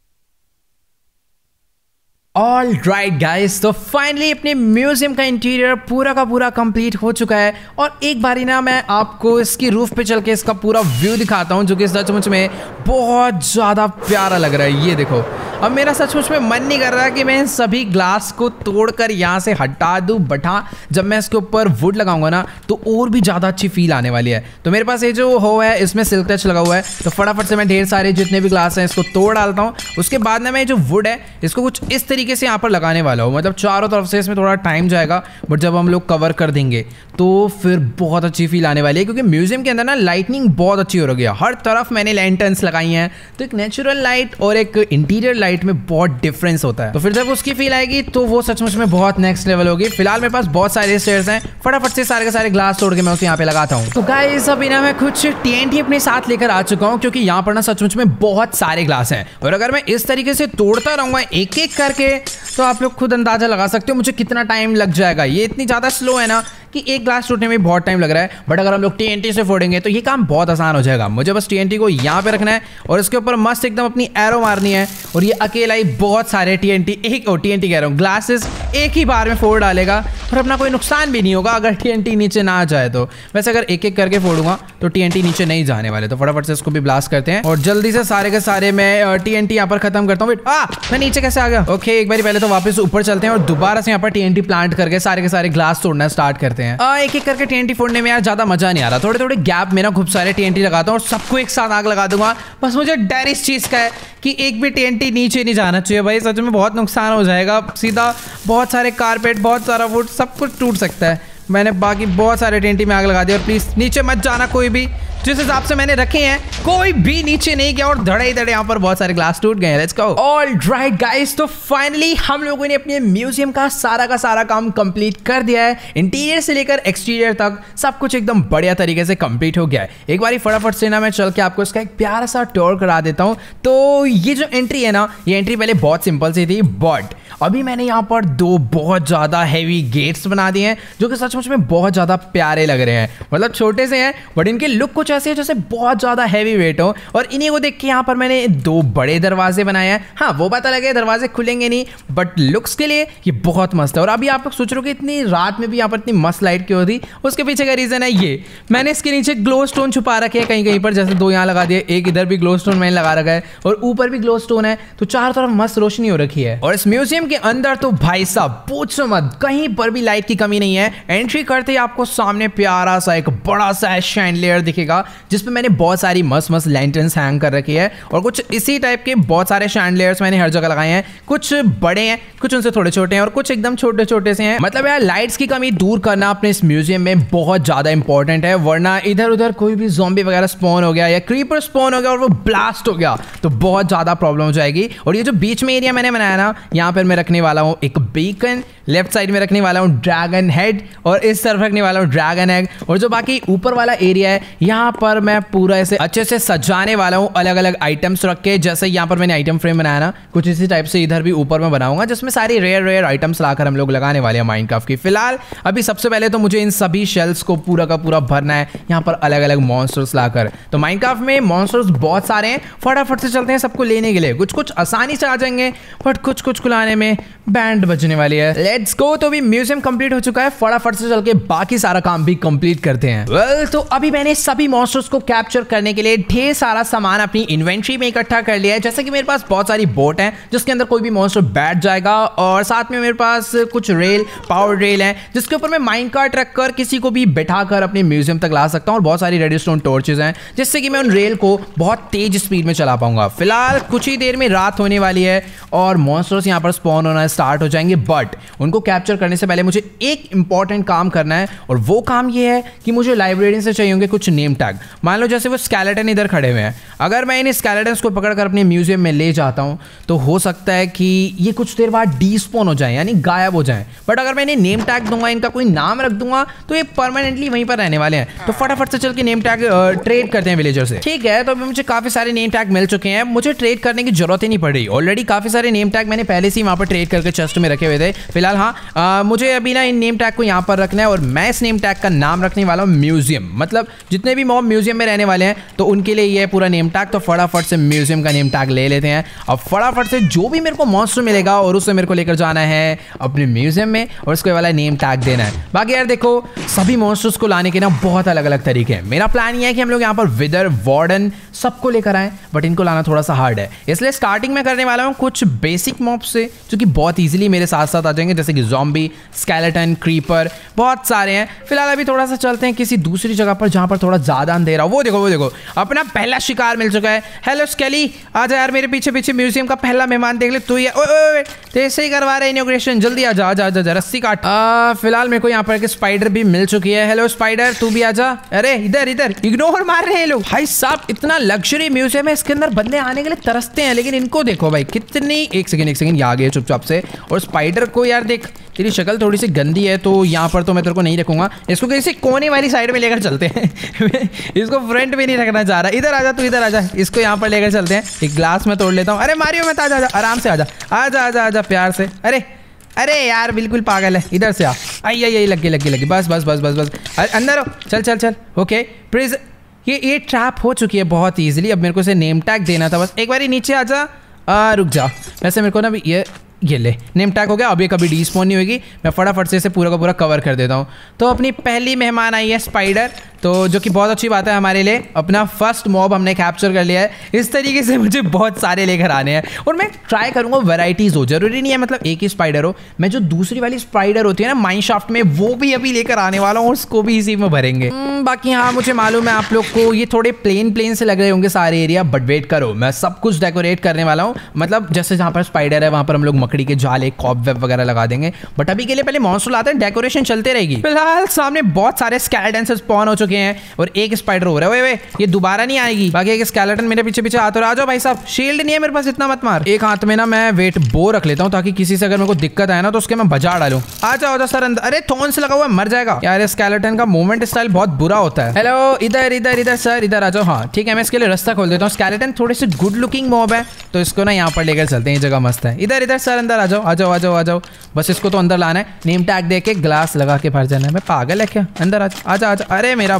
ऑल राइट गाइस, तो फाइनली अपने म्यूजियम का इंटीरियर पूरा का पूरा कंप्लीट हो चुका है। और एक बारी ना मैं आपको इसकी रूफ पे चल के इसका पूरा व्यू दिखाता हूँ जो कि सचमुच में बहुत ज़्यादा प्यारा लग रहा है। ये देखो, अब मेरा सचमुच में मन नहीं कर रहा कि मैं इन सभी ग्लास को तोड़कर यहाँ से हटा दूँ, बट हाँ जब मैं इसके ऊपर वुड लगाऊंगा ना तो और भी ज़्यादा अच्छी फील आने वाली है। तो मेरे पास ये जो हो है इसमें सिल्क टच लगा हुआ है, तो फटाफट से मैं ढेर सारे जितने भी ग्लास हैं इसको तोड़ डालता हूँ। उसके बाद ना मैं जो वुड है इसको कुछ इस तरीके से यहाँ पर लगाने वाला हूँ। मतलब चारों तरफ से इसमें थोड़ा टाइम जाएगा, बट जब हम लोग कवर कर देंगे तो फिर बहुत अच्छी फील आने वाली है। क्योंकि म्यूजियम के अंदर ना लाइटनिंग बहुत अच्छी हो रही है, हर तरफ मैंने लैंटर्न्स लगाई हैं, तो एक नेचुरल लाइट और एक इंटीरियर लाइट में बहुत डिफरेंस होता है। तो फिर जब उसकी फील आएगी तो वो सचमुच में बहुत नेक्स्ट लेवल होगी। फिलहाल मेरे पास बहुत सारे स्टेयर्स हैं, फटाफट से सारे के सारे ग्लास तोड़ के मैं उसे यहाँ पे लगाता हूँ। तो गाइस अभी ना मैं कुछ TNT अपने साथ लेकर आ चुका हूँ क्योंकि यहाँ पर ना सचमुच में बहुत सारे ग्लास हैं और अगर मैं इस तरीके से तोड़ता रहूंगा एक एक करके तो आप लोग खुद अंदाजा लगा सकते हो मुझे कितना टाइम लग जाएगा। ये इतनी ज़्यादा स्लो है ना कि एक ग्लास टूटने में बहुत टाइम लग रहा है, बट अगर हम लोग TNT से फोड़ेंगे तो ये काम बहुत आसान हो जाएगा। मुझे बस TNT को यहाँ पे रखना है और इसके ऊपर मस्त एकदम अपनी एरो मारनी है और ये अकेला ही बहुत सारे TNT कह रहा हूँ ग्लासेस एक ही बार में फोड़ डालेगा और अपना कोई नुकसान भी नहीं होगा अगर TNT नीचे ना जाए तो। वैसे अगर एक एक करके फोड़ूंगा तो TNT नीचे नहीं जाने वाले। तो फटाफट से इसको भी ब्लास्ट करते हैं और जल्दी से सारे के सारे मैं TNT यहाँ पर खत्म करता हूँ। मैं नीचे कैसे आ गया? ओके, एक बार पहले तो वापस ऊपर चलते हैं और दोबारा से यहाँ पर TNT प्लांट करके सारे के सारे ग्लास तोड़ना स्टार्ट करते हैं। एक एक करके TNT फोड़ने में यार ज्यादा मजा नहीं आ रहा, थोड़े थोड़े गैप में ना खूब सारे TNT लगाता हूँ और सबको एक साथ आग लगा दूंगा। बस मुझे डर इस चीज का है कि एक भी TNT नीचे नहीं जाना चाहिए भाई, सच में बहुत नुकसान हो जाएगा। सीधा बहुत सारे कारपेट, बहुत सारा वुड, सब कुछ टूट सकता है। मैंने बाकी बहुत सारे TNT में आग लगा दी और प्लीज नीचे मत जाना कोई भी। जिस हिसाब से मैंने रखे हैं कोई भी नीचे नहीं गया और धड़े धड़े यहाँ पर बहुत सारे ग्लास टूट गए। Let's go. All right guys, तो फाइनली हम लोगों ने अपने म्यूजियम का सारा काम कंप्लीट कर दिया है। इंटीरियर से लेकर एक्सटीरियर तक सब कुछ एकदम बढ़िया तरीके से कंप्लीट हो गया है। एक बार फटाफट से ना मैं चल के आपको इसका एक प्यारा सा टूर करा देता हूँ। तो ये जो एंट्री है ना, ये एंट्री पहले बहुत सिंपल सी थी, बट अभी मैंने यहाँ पर 2 बहुत ज़्यादा हैवी गेट्स बना दिए हैं जो कि सचमुच में बहुत ज़्यादा प्यारे लग रहे हैं। मतलब छोटे से हैं बट इनके लुक कुछ कुछ ऐसे है जैसे बहुत ज्यादा हैवी वेट हो, और इन्हीं को देख के यहाँ पर मैंने 2 बड़े दरवाजे बनाए हैं। हाँ, वो बात अलग है, दरवाजे खुलेंगे नहीं, बट लुक्स के लिए ये बहुत मस्त है। और अभी आप लोग सोच रहे हो कि इतनी रात में भी यहाँ पर इतनी मस्त लाइट क्यों होती, उसके पीछे का रीजन है ये, मैंने इसके नीचे ग्लो स्टोन छुपा रखे हैं कहीं कहीं पर, जैसे 2 यहाँ लगा दिए, एक इधर भी ग्लो स्टोन मैंने लगा रखा है, और ऊपर भी ग्लो स्टोन है, तो चारों तरफ मस्त रोशनी हो रखी है। और इस म्यूजियम के अंदर तो भाई साहब पूछो मत, कहीं पर भी लाइट की कमी नहीं है। एंट्री करते ही आपको सामने प्यारा सा एक बड़ा सा शैंडलियर दिखेगा, जिसपे मैंने बहुत सारी मस्त मस्त लैंटर्न्स हैंग कर रखी है, और कुछ इसी टाइप के बहुत सारे शैंडलियर्स मैंने हर जगह लगाए हैं। कुछ बड़े हैं, कुछ उनसे थोड़े छोटे हैं, और कुछ एकदम छोटे छोटे से हैं। मतलब यार लाइट्स की कमी दूर करना अपने इस म्यूजियम में बहुत ज्यादा इंपॉर्टेंट है, वरना इधर उधर कोई भी ज़ॉम्बी वगैरह स्पॉन हो गया या क्रीपर स्पॉन हो गया और वो ब्लास्ट हो गया तो बहुत ज्यादा प्रॉब्लम हो जाएगी। और ये जो बीच में एरिया मैंने बनाया ना, यहाँ पर मैं रखने वाला हूँ एक बीकन, लेफ्ट साइड में रखने वाला हूँ ड्रैगन हेड, और इस तरफ रखने वाला हूँ ड्रैगन एग। और जो बाकी ऊपर वाला एरिया है, यहाँ पर मैं पूरा ऐसे अच्छे से सजाने वाला हूँ, अलग अलग आइटम्स रख के, जैसे यहाँ पर मैंने आइटम फ्रेम बनाया ना, कुछ इसी टाइप से इधर भी ऊपर में बनाऊंगा, जिसमें सारी रेयर आइटम्स लाकर हम लोग लगाने वाले हैं माइनक्राफ्ट की। फिलहाल अभी सबसे पहले तो मुझे इन सभी शेल्स को पूरा का पूरा भरना है, यहाँ पर अलग अलग मॉन्स्टर्स लाकर। तो माइनक्राफ्ट में मॉन्स्टर्स बहुत सारे हैं, फटाफट से चलते हैं सबको लेने के लिए। कुछ कुछ आसानी से आ जाएंगे, बट कुछ कुछ को लाने में बैंड बजने वाली है। Let's go. तो भी म्यूजियम कंप्लीट हो चुका है, फटाफट से चल के बाकी सारा काम भी कंप्लीट करते हैं। वेल, तो अभी मैंने सभी मॉन्स्टर्स को कैप्चर करने के लिए ढेर सारा सामान अपनी इन्वेंट्री में इकट्ठा कर लिया है। जैसे कि मेरे पास बहुत सारी बोट है जिसके अंदर कोई भी मॉन्स्टर बैठ जाएगा, और साथ में मेरे पास कुछ रेल, पावर रेल है, जिसके ऊपर मैं माइन कार्ट रखकर किसी को भी बैठाकर अपने म्यूजियम तक ला सकता हूँ। और बहुत सारी रेडस्टोन टॉर्चेस हैं, जिससे कि मैं उन रेल को बहुत तेज स्पीड में चला पाऊंगा। फिलहाल कुछ ही देर में रात होने वाली है और मॉन्स्टर्स यहाँ पर स्पॉन होना स्टार्ट हो जाएंगे, बट उनको कैप्चर करने से पहले मुझे एक इंपॉर्टेंट काम करना है, और वो काम ये है कि मुझे लाइब्रेरी से चाहिए होंगे कुछ नेम टैग। मान लो जैसे वो स्केलेटन इधर खड़े हुए हैं, अगर मैं इन स्केलेटन्स को पकड़कर अपने म्यूजियम में ले जाता हूँ तो हो सकता है कि ये कुछ देर बाद डीस्पॉन हो जाए, यानी गायब हो जाए। बट अगर मैं इन्हें नेम टैग दूंगा, इनका कोई नाम रख दूंगा, तो ये परमानेंटली वहीं पर रहने वाले हैं। तो फटाफट से चल के नेम टैग ट्रेड करते हैं विलेजर से। ठीक है, तो अभी मुझे काफी सारे नेम टैग मिल चुके हैं, मुझे ट्रेड करने की जरूरत ही नहीं पड़ रही। ऑलरेडी काफी सारे नेम टैग मैंने पहले से ही वहां पर ट्रेड करके चेस्ट में रखे हुए थे। फिलहाल हाँ, मुझे अभी ना इन नेम टैग को यहाँ पर रखना है, और मैं इस नेम टैग का नाम रखने वाला हूँ म्यूजियम। मतलब जितने भी मॉब म्यूजियम में रहने वाले हैं तो उनके लिए ये पूरा नेम टैग। तो फटाफट से म्यूजियम का नेम टैग ले लेते हैं। अब फटाफट से जो भी मेरे को मॉन्स्टर मिलेगा और उससे मेरे को लेकर जाना है अपने म्यूजियम में, और उसके वाला नेम टैग देना है। बाकी यार देखो, सभी मॉन्स्टर्स को लाने के ना बहुत अलग अलग तरीके हैं। मेरा प्लान ये है कि हम लोग यहाँ पर विदर, वार्डन सबको लेकर आए, बट इनको लाना थोड़ा सा हार्ड है, इसलिए स्टार्टिंग में करने वाला हूँ कुछ बेसिक मॉब से, जो कि बहुत इजीली मेरे साथ साथ आ जाएंगे, जैसे कि ज़ॉम्बी, स्केलेटन, क्रीपर, बहुत सारे हैं। फिलहाल अभी थोड़ा सा चलते हैं किसी दूसरी जगह पर जहाँ पर थोड़ा ज़्यादा अंधेरा। वो देखो अपना पहला शिकार मिल चुका है। हेलो स्केली, आजा यार मेरे पीछे पीछे, म्यूजियम का पहला मेहमान देख ले तू ही। तेरे ही करवा रहे इनॉग्रेशन, जल्दी आजा आजा आजा, रस्सी काट। फिलहाल मेरे को यहाँ पर एक स्पाइडर भी मिल चुकी है। हेलो स्पाइडर, तू भी आजा। अरे इधर इधर, इग्नोर मार रहे हैं लोग। भाई साहब, इतना लग्जरी म्यूजियम है, इसके अंदर बंदे आने के लिए तरसते हैं, लेकिन इनको देखो भाई कितनी। एक सेकंड ये आ गए चुपचाप से। और स्पाइडर को यार देख, तेरी शक्ल थोड़ी सी गंदी है, तो यहाँ पर तो मैं तेरे को नहीं रखूंगा, इसको किसी कोने वाली साइड में लेकर चलते हैं। इसको फ्रंट में नहीं रखना चाह रहा। इधर आजा, तू इधर आजा, इसको यहाँ पर लेकर चलते हैं। एक ग्लास में तोड़ लेता हूँ। अरे मारियो मत, आजा आराम से, आजा आजा आजा आजा प्यार से। अरे यार बिल्कुल पागल है, इधर से आ। आई लग गई, बस अंदर चल। ओके प्लीज, ये ट्रैप हो चुकी है बहुत ईजिली। अब मेरे को इसे नेम टैग देना था, बस एक बार नीचे आजा। रुक जा, वैसे मेरे को ना ये ले नेम टैग हो गया। अब ये कभी डीस्पॉन नहीं होगी। मैं फटाफट से इसे पूरा का पूरा कवर कर देता हूँ। तो अपनी पहली मेहमान आई है स्पाइडर, तो जो कि बहुत अच्छी बात है हमारे लिए। अपना फर्स्ट मॉब हमने कैप्चर कर लिया है। इस तरीके से मुझे बहुत सारे लेकर आने हैं, और मैं ट्राई करूंगा वैरायटीज हो, जरूरी नहीं है मतलब एक ही स्पाइडर हो। मैं जो दूसरी वाली स्पाइडर होती है ना माइनशाफ्ट में, वो भी अभी लेकर आने वाला हूँ, और उसको भी इसी में भरेंगे। बाकी हाँ, मुझे मालूम है आप लोग को ये थोड़े प्लेन से लग रहे होंगे सारे एरिया, बट वेट करो, मैं सब कुछ डेकोरेट करने वाला हूँ। मतलब जैसे जहाँ पर स्पाइडर है वहाँ पर हम लोग मकड़ी के जाले, कॉबवेब वगैरह लगा देंगे, बट अभी के लिए पहले मॉन्स्टर लाते हैं, डेकोरेशन चलते रहेगी। फिलहाल सामने बहुत सारे स्केलेटन स्पॉन हो चुके हैं, और एक स्पाइडर हो रहा है। वे ये दोबारा नहीं आएगी। बाकी एक स्केलेटन मेरे पीछे आते रहो। आ जाओ भाई साहब, शील्ड नहीं है मेरे पास, इतना मत मार। एक हाथ में ना मैं वेट बो रख लेता हूँ, ताकि किसी से अगर मेरे को दिक्कत आए ना तो उसके मैं बजा डालूं। आ जाओ सर अंदर। अरे थॉर्न से लगा हुआ मर जाएगा यार। स्केलेटन का मूवमेंट स्टाइल बहुत बुरा होता है। हेलो इधर सर, इधर आ जाओ। हाँ ठीक है, मैं इसके लिए रास्ता खोल देता हूँ। स्केलेटन थोड़े से गुड लुकिंग मॉब है, तो इसको ना यहाँ पर लेकर चलते हैं। ये जगह मस्त है। इधर सर अंदर आ जाओ। बस इसको तो अंदर लाना है, नेम टैग दे के ग्लास लगा के भर जाना है। मैं पागल है क्या? अंदर आजा। अरे मेरा भाई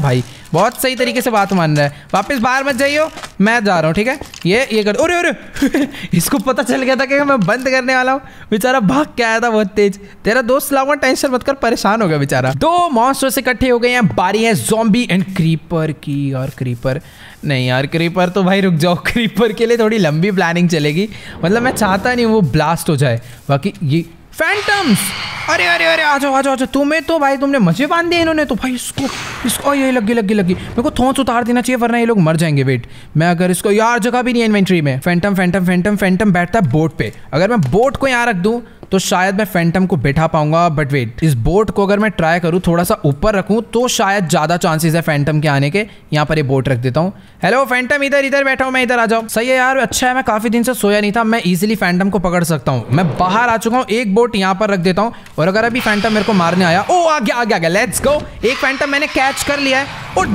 बहुत सही तरीके से बात मान रहा है। वापस बाहर मत जाइयो, मैं जा रहा हूँ, ठीक है। ये कर, अरे अरे इसको पता चल गया था कि मैं बंद करने वाला हूँ। बेचारा भाग के आया था बहुत तेज। तेरा दोस्त लाऊंगा, टेंशन मत कर, परेशान हो गया बेचारा। 2 मॉन्स्टर्स इकट्ठे हो गए हैं। बारी है ज़ॉम्बी एंड क्रीपर की। और क्रीपर नहीं यार, क्रीपर तो भाई रुक जाओ, क्रीपर के लिए थोड़ी लंबी प्लानिंग चलेगी। मतलब मैं चाहता नहीं वो ब्लास्ट हो जाए। बाकी ये फैंटम्स, अरे अरे अरे आ जाओ आ जाओ आ जाओ। तुम्हें तो भाई तुमने मजे बांध दिए इन्होंने तो भाई। इसको ये लगी मेरे को थोंस उतार देना चाहिए वरना ये लोग मर जाएंगे। वेट, मैं अगर इसको, यार जगह भी नहीं है इन्वेंट्री में। फैंटम बैठता है बोट पे। अगर मैं बोट को यहाँ रख दूँ तो शायद मैं फैंटम को बैठा पाऊंगा। बट वेट, इस बोट को अगर मैं ट्राई करूँ थोड़ा सा ऊपर रखूँ तो शायद ज़्यादा चांसेस है फैंटम के आने के। यहाँ पर ये बोट रख देता हूँ। हेलो फैंटम, इधर बैठा हूँ मैं, इधर आ जाओ। सही है यार, अच्छा है मैं काफ़ी दिन से सोया नहीं था। मैं इजीली फैंटम को पकड़ सकता हूँ। मैं बाहर आ चुका हूँ, एक बोट यहाँ पर रख देता हूँ। और अगर अभी फैंटम मेरे को मारने आया, ओ आ गया, लेट्स गो। एक फैंटम मैंने कैच कर लिया है और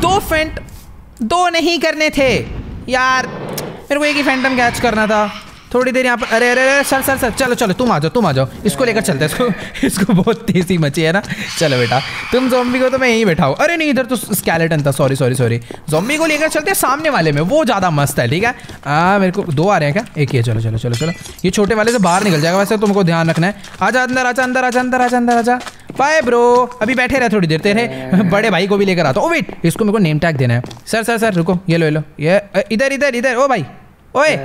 2 नहीं करने थे यार। मेरे को एक ही फैंटम कैच करना था। थोड़ी देर यहाँ पर, अरे अरे अरे सर चलो तुम आ जाओ। इसको लेकर चलते हैं। इसको बहुत तेजी मची है ना। चलो बेटा, तुम ज़ॉम्बी को तो मैं यहीं बैठा हूँ। अरे नहीं, इधर तो स्केलेटन था, सॉरी। ज़ॉम्बी को लेकर चलते हैं सामने वाले में, वो ज़्यादा मस्त है, ठीक है। मेरे को 2 आ रहे हैं क्या? एक ये, चलो। ये छोटे वाले से बाहर निकल जाएगा, वैसे तुमको ध्यान रखना है। आजा अंदर आजा। बाय ब्रो, अभी बैठे रहे थोड़ी देर, तेरे बड़े भाई को भी लेकर आता हूँ। वेट, इसको मेरे को नेम टैग देना है। सर रुको, ये लो ये इधर। ओ भाई, ओए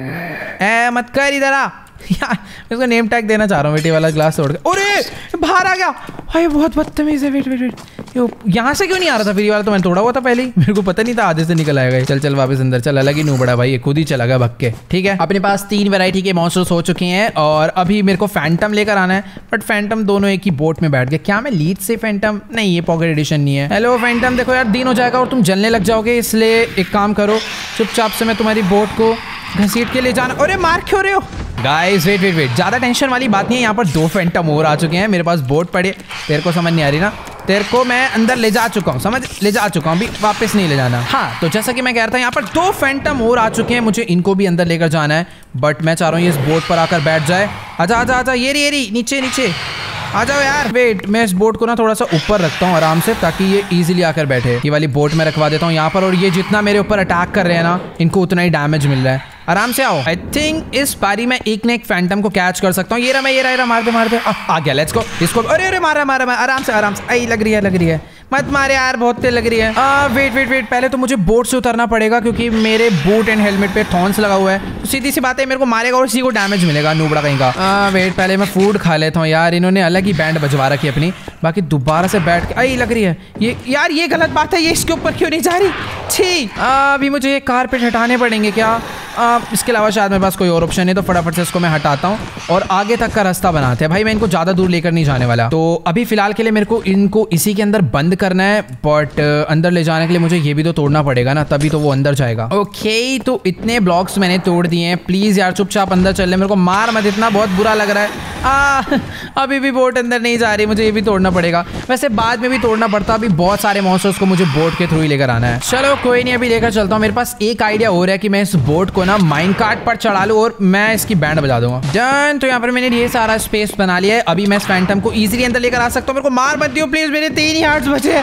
मत कर, इधर आ यार। मैं इसको नेम टैग देना चाह रहा हूँ। बेटी वाला ग्लास तोड़ के, अरे बाहर आ गया भाई, बहुत बदतमीज है। वेट, यहाँ से क्यों नहीं आ रहा था? फिर ये वाला तो मैंने तोड़ा हुआ था पहले ही, मेरे को पता नहीं था आधे से निकल आएगा। चल वापस अंदर चल। अलग ही नू बड़ा भाई, ये खुद ही चला गया भग के, ठीक है। अपने पास 3 वैरायटी के मॉन्स्टर्स हो चुके हैं और अभी मेरे को फैंटम लेकर आना है। बट फैंटम दोनों एक ही बोट में बैठ गए। क्या मैं लीड से फैंटम? नहीं, ये पॉकेट एडिशन नहीं है। हेलो फैंटम, देखो यार दिन हो जाएगा और तुम जलने लग जाओगे, इसलिए एक काम करो, चुपचाप से मैं तुम्हारी बोट को घसीट के ले जाना। अरे मार क्यों रहे हो गाइस? वेट, ज्यादा टेंशन वाली बात नहीं है। यहाँ पर 2 फैंटम और आ चुके हैं। मेरे पास बोट पड़े, तेरे को समझ नहीं आ रही ना? तेरे को मैं अंदर ले जा चुका हूँ, ले जा चुका हूँ, अभी वापस नहीं ले जाना। हाँ, तो जैसा कि मैं कह रहा था, यहाँ पर 2 फैंटम और आ चुके हैं। मुझे इनको भी अंदर लेकर जाना है। बट मैं चाह रहा हूँ ये इस बोट पर आकर बैठ जाए। आजा, ये रही नीचे आ जाओ यार। वेट, मैं इस बोट को ना थोड़ा सा ऊपर रखता हूँ आराम से, ताकि ये इजीली आकर बैठे। ये वाली बोट में रखवा देता हूँ यहाँ पर। और ये जितना मेरे ऊपर अटैक कर रहे हैं ना, इनको उतना ही डैमेज मिल रहा है। आराम से आओ। आई थिंक इस बारी मैं एक न एक फैंटम को कैच कर सकता हूँ। ये रहा, मार दे। आ गया, लेट्स गो। इसको अरे मारा। आराम से। आई लग रही है। मत मारे यार, बहुत तेज लग रही है। वेट, पहले तो मुझे बोट से उतरना पड़ेगा क्योंकि मेरे बूट एंड हेलमेट पे थॉर्न्स लगा हुआ है। तो सीधी सी बात है, मेरे को मारेगा और इसी को डैमेज मिलेगा, नूबड़ा कहीं का। वेट, पहले मैं फूड खा लेता हूँ यार। इन्होंने अलग ही बैंड बजवा रखी है अपनी। बाकी दोबारा से बैठ के, आई लग रही है ये यार। ये गलत बात है, ये इसके ऊपर क्यों नहीं जा रही? छी, अभी मुझे ये कारपेट हटाने पड़ेंगे क्या? इसके अलावा शायद मेरे पास कोई और ऑप्शन है, तो फटाफट से इसको मैं हटाता हूँ और आगे तक का रास्ता बनाते हैं। भाई मैं इनको ज्यादा दूर लेकर नहीं जाने वाला। तो अभी फिलहाल के लिए मेरे को इनको इसी के अंदर बंद करना है। बट अंदर ले जाने के लिए मुझे ये भी तो तोड़ना पड़ेगा ना, तभी तो वो अंदर जाएगा। ओके, तो इतने ब्लॉक्स मैंने तोड़ दिए हैं। प्लीज यार चुपचाप अंदर चल ले, मेरे को मार मत, इतना बहुत बुरा लग रहा है। अभी भी बोट अंदर नहीं जा रही, मुझे ये भी तोड़ना पड़ेगा। वैसे बाद में भी तोड़ना पड़ता, अभी बहुत सारे मॉन्स्टर्स को मुझे बोट के थ्रू ही लेकर आना है। चलो कोई नहीं, अभी लेकर चलता हूँ। मेरे पास एक आइडिया हो रहा है कि मैं इस बोट को ना माइन कार्ट पर चढ़ा लूं और मैं इसकी बैंड बजा दूंगा। डन। तो यहाँ पर मैंने ये सारा स्पेस बना लिया है। अभी मैं इस फैंटम को इजीली अंदर लेकर आ सकता हूँ। मेरे को मार मत दियो प्लीज, मेरे 3 ही हार्ट्स बचे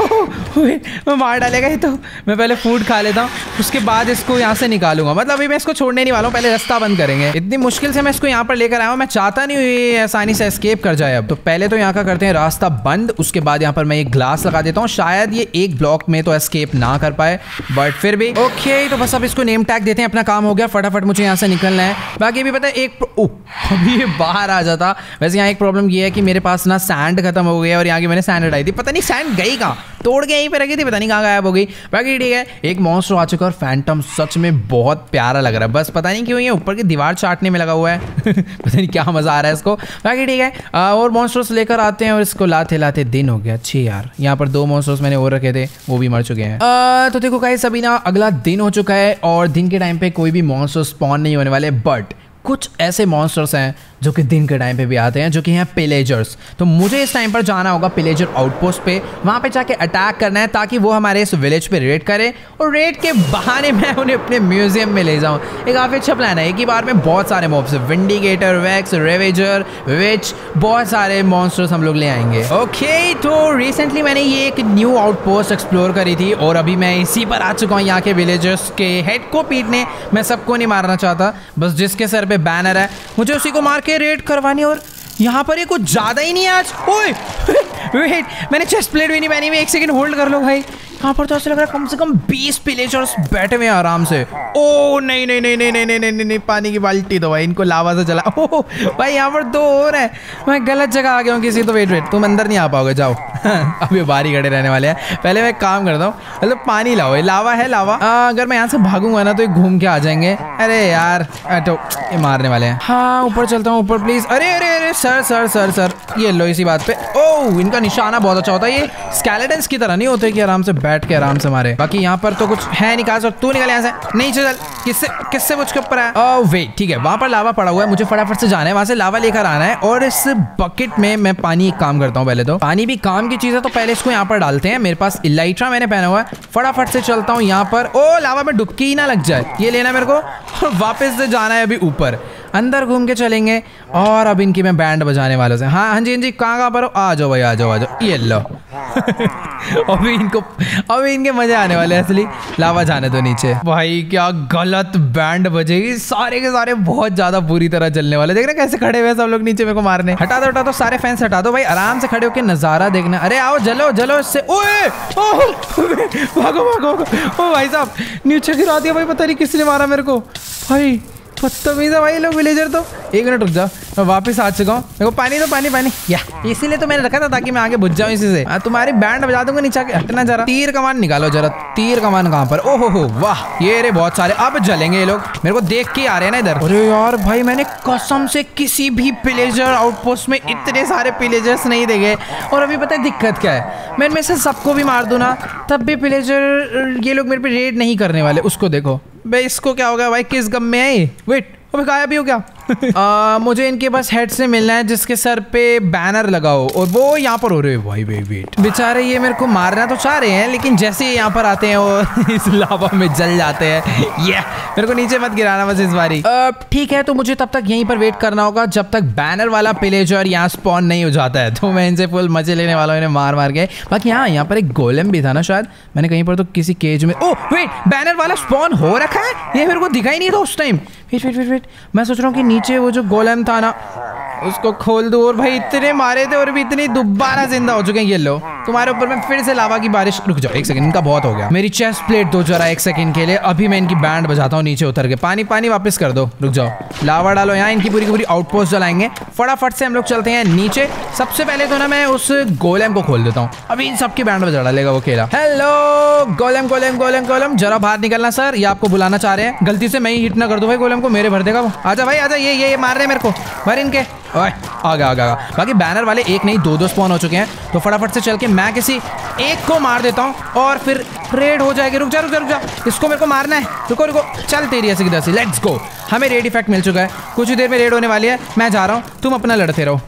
हैं। मैं मार डालेगा ये तो। मैं पहले फूड खा लेता हूँ, उसके बाद इसको यहाँ से निकालूंगा। मतलब अभी मैं इसको छोड़ने नहीं वाला हूँ, पहले रास्ता बंद करेंगे। इतनी मुश्किल से मैं इसको यहाँ पर लेकर आया हूँ, मैं चाहता नहीं ये आसानी से एस्केप कर जाए। अब तो पहले तो यहाँ का करते हैं रास्ता बंद, उसके बाद यहाँ पर मैं एक ग्लास लगा देता हूँ। शायद ये एक ब्लॉक में तो एस्केप ना कर पाए, बट फिर भी ओके। तो बस अब इसको नेम टैग देते हैं, अपना काम हो गया। फटाफट मुझे यहाँ से निकलना है। बाकी भी पता है एक अभी ये बाहर आ जाता। वैसे यहाँ एक प्रॉब्लम ये है कि मेरे पास ना सैंड खत्म हो गई है और यहाँ की मैंने सैंड हटाई थी, पता नहीं सैंड गई कहाँ, तोड़ के यहीं पे रखी थी, पता नहीं कहाँ गायब हो गई। बाकी ठीक है, एक मॉन्स्टर आ चुका और फैंटम सच में बहुत प्यारा लग रहा है। बस पता नहीं क्यों ये ऊपर की दीवार चाटने में लगा हुआ है। पता नहीं क्या मजा आ रहा है इसको। बाकी ठीक है, और मॉन्स्टर्स लेकर आते हैं और इसको लाते लाते दिन हो गया। अच्छी यार, यहाँ पर 2 मॉन्स्टर्स मैंने और रखे थे, वो भी मर चुके हैं। तो देखो गाइस, अभी ना अगला दिन हो चुका है और दिन के टाइम पे कोई भी मॉन्स्टर स्पॉन नहीं होने वाले। बट कुछ ऐसे मॉन्स्टर्स हैं जो कि दिन के टाइम पे भी आते हैं, जो कि हैं पिलेजर्स। तो मुझे इस टाइम पर जाना होगा पिलेजर आउटपोस्ट पे, वहाँ पे जाके अटैक करना है ताकि वो हमारे इस विलेज पे रेड करे और रेड के बहाने मैं उन्हें अपने म्यूजियम में ले जाऊँ। एक काफ़ी अच्छा प्लान है। एक ही बार में बहुत सारे mobs, vindicator, vex, ravager, witch, बहुत सारे मॉन्स्टर्स हम लोग ले आएंगे। ओके, तो रिसेंटली मैंने ये एक न्यू आउटपोस्ट एक्सप्लोर करी थी और अभी मैं इसी पर आ चुका हूँ, यहाँ के विलेजर्स के हेड को पीटने। मैं सबको नहीं मारना चाहता, बस जिसके सर पे बैनर है मुझे उसी को मार के रेड करवानी। और यहाँ पर ये कुछ ज्यादा ही नहीं है आज। ओए वेट, मैंने चेस्ट प्लेट भी नहीं पहनी हुई। एक सेकंड होल्ड कर लो भाई। यहाँ पर तो ऐसा लग रहा है कम से कम 20 पिलेजर्स बैठे हुए हैं आराम से। ओ नहीं नहीं नहीं नहीं नहीं नहीं नहीं नहीं, पानी की बाल्टी दो भाई, इनको लावा से चला। ओह भाई, यहाँ पर 2 और हैं। मैं गलत जगह आ गया हूँ किसी। तो वेट वेट, तुम अंदर नहीं आ पाओगे, जाओ। अभी बाहर ही खड़े रहने वाले हैं। पहले मैं एक काम करता हूँ, मतलब पानी लाओ। ये लावा है, लावा। अगर मैं यहाँ से भागूंगा ना तो ये घूम के आ जाएंगे। अरे यार, तो ये मारने वाले हैं। हाँ, ऊपर चलता हूँ, ऊपर प्लीज। अरे अरे अरे सर सर सर सर, ये लो इसी बात पे। ओह, इनका निशाना बहुत अच्छा होता है। ये स्केलेटन्स की तरह नहीं होते कि आराम से बैठ के आराम से मारे। बाकी यहाँ पर तो कुछ है नहीं खास। और तू निकल यहाँ से। नहीं चल, किससे मुझ के ऊपर है। ओह वेट, ठीक है, वहां पर लावा पड़ा हुआ है, मुझे फटाफट से जाना है, वहां से लावा लेकर आना है। और इस बकेट में मैं पानी एक काम करता हूँ। पहले तो पानी भी काम की चीज है, तो पहले इसको यहाँ पर डालते हैं। मेरे पास इलाइट्रा मैंने पहना हुआ है, फटाफट से चलता हूँ यहाँ पर। ओ, लावा में डुबकी ही ना लग जाए, ये लेना मेरे को। और वापस से जाना है अभी ऊपर, अंदर घूम के चलेंगे। और अब इनकी मैं बैंड बजाने वालों से। हाँ हाँ जी, हाँ जी, कहाँ पर हो? आ जाओ भाई, आ जाओ आ जाओ। ये लो। अभी इनके मजे आने वाले हैं। असली लावा जाने दो नीचे। भाई क्या गलत बैंड बजेगी, सारे के सारे बहुत ज्यादा बुरी तरह जलने वाले। देख रहे कैसे खड़े हुए सब लोग नीचे मेरे को मारने। हटा दो सारे फैंस हटा दो भाई, आराम से खड़े होकर नजारा देखना। अरे आओ, जलो जलो इससे। ओए भागो भागो। ओ भाई साहब, नीचे गिरा दिया भाई, पता नहीं किसने मारा मेरे को। भाई बदतमीज है भाई लोग विलेजर तो। 1 मिनट रुक जाओ, मैं वापस आ चुका हूँ। मेरे को पानी दो, पानी। या इसीलिए तो मैंने रखा था ताकि मैं आगे बुझ जाऊँ इसी से। तुम्हारी बैंड बजा दूंगा नीचे। हटना जरा। तीर कमान निकालो जरा। तीर कमान कहाँ पर? ओहो हो वाह, ये रे बहुत सारे। अब जलेंगे ये लोग, मेरे को देख के आ रहे हैं ना इधर। अरे यार भाई, मैंने कसम से किसी भी पिलेजर आउटपोस्ट में इतने सारे पिलेजर्स नहीं देखे। और अभी पता है दिक्कत क्या है, मैं इनमें से सबको भी मार दूं ना, तब भी पिलेजर ये लोग मेरे पे रेड नहीं करने वाले। उसको देखो भाई, इसको क्या होगा भाई, किस गम में है ये? वेट, अबे गायब भी हो क्या? मुझे इनके बस हेड से मिलना है जिसके सर पे बैनर लगा हो, और वो यहाँ पर हो रहे हैं। भाई वेट, बेचारे ये मेरे को मारना तो चाह रहे हैं, लेकिन जैसे ही यहाँ पर आते हैं वो इस लावा में जल जाते हैं। ये मेरे को नीचे मत गिराना बस इस बारी। ठीक है, तो मुझे तब तक यहीं पर वेट करना होगा जब तक बैनर वाला पिलेजर यहाँ स्पॉन नहीं हो जाता है। तो मैं इनसे फुल मजे लेने वाला हूँ, इन्हें मार के। बाकी हाँ, यहाँ पर एक गोलेम भी था ना शायद, मैंने कहीं पर तो किसी केज में। ओह वेट, बैनर वाला स्पॉन हो रखा है, ये मेरे को दिखाई नहीं था उस टाइम। वेट, मैं सोच रहा हूँ कि नीचे वो जो गोलेम था ना, उसको खोल दो। और भाई इतने मारे थे और भी इतने दोबारा जिंदा हो चुके हैं। ये लो, तुम्हारे ऊपर मैं फिर से लावा की बारिश। रुक जाओ 1 सेकंड, इनका बहुत हो गया। मेरी चेस्ट प्लेट दो जरा 1 सेकंड के लिए। अभी मैं इनकी बैंड बजाता हूँ नीचे उतर के। पानी वापस कर दो। रुक जाओ, लावा डालो यहाँ। इनकी पूरी की पूरी आउटपोस्ट जलाएंगे। फटाफट से हम लोग चलते हैं नीचे। सबसे पहले तो ना मैं उस गोलेम को खोल देता हूँ। अभी इन सबकी बैंड बजा डालेगा वो खेला। हेलो गोलेम, जरा बाहर निकलना सर, ये आपको बुलाना चाह रहे हैं। गलती से मैं ही हिट ना कर दूं भाई गोलेम को, मेरे भर देगा वो। आजा भाई आजा, ये मार रहे हैं मेरे को, भर इनके। ओए आ गया। बाकी बैनर वाले 1 नहीं 2 स्पॉन हो चुके हैं, तो फटाफट से चल के मैं किसी एक को मार देता हूँ और फिर रेड हो जाएगी। रुक जा, इसको मेरे को मारना है। रुको, चल तेरी ऐसे किधर से, लेट्स गो। हमें रेड इफेक्ट मिल चुका है, कुछ ही देर में रेड होने वाली है। मैं जा रहा हूँ, तुम अपना लड़ते रहो।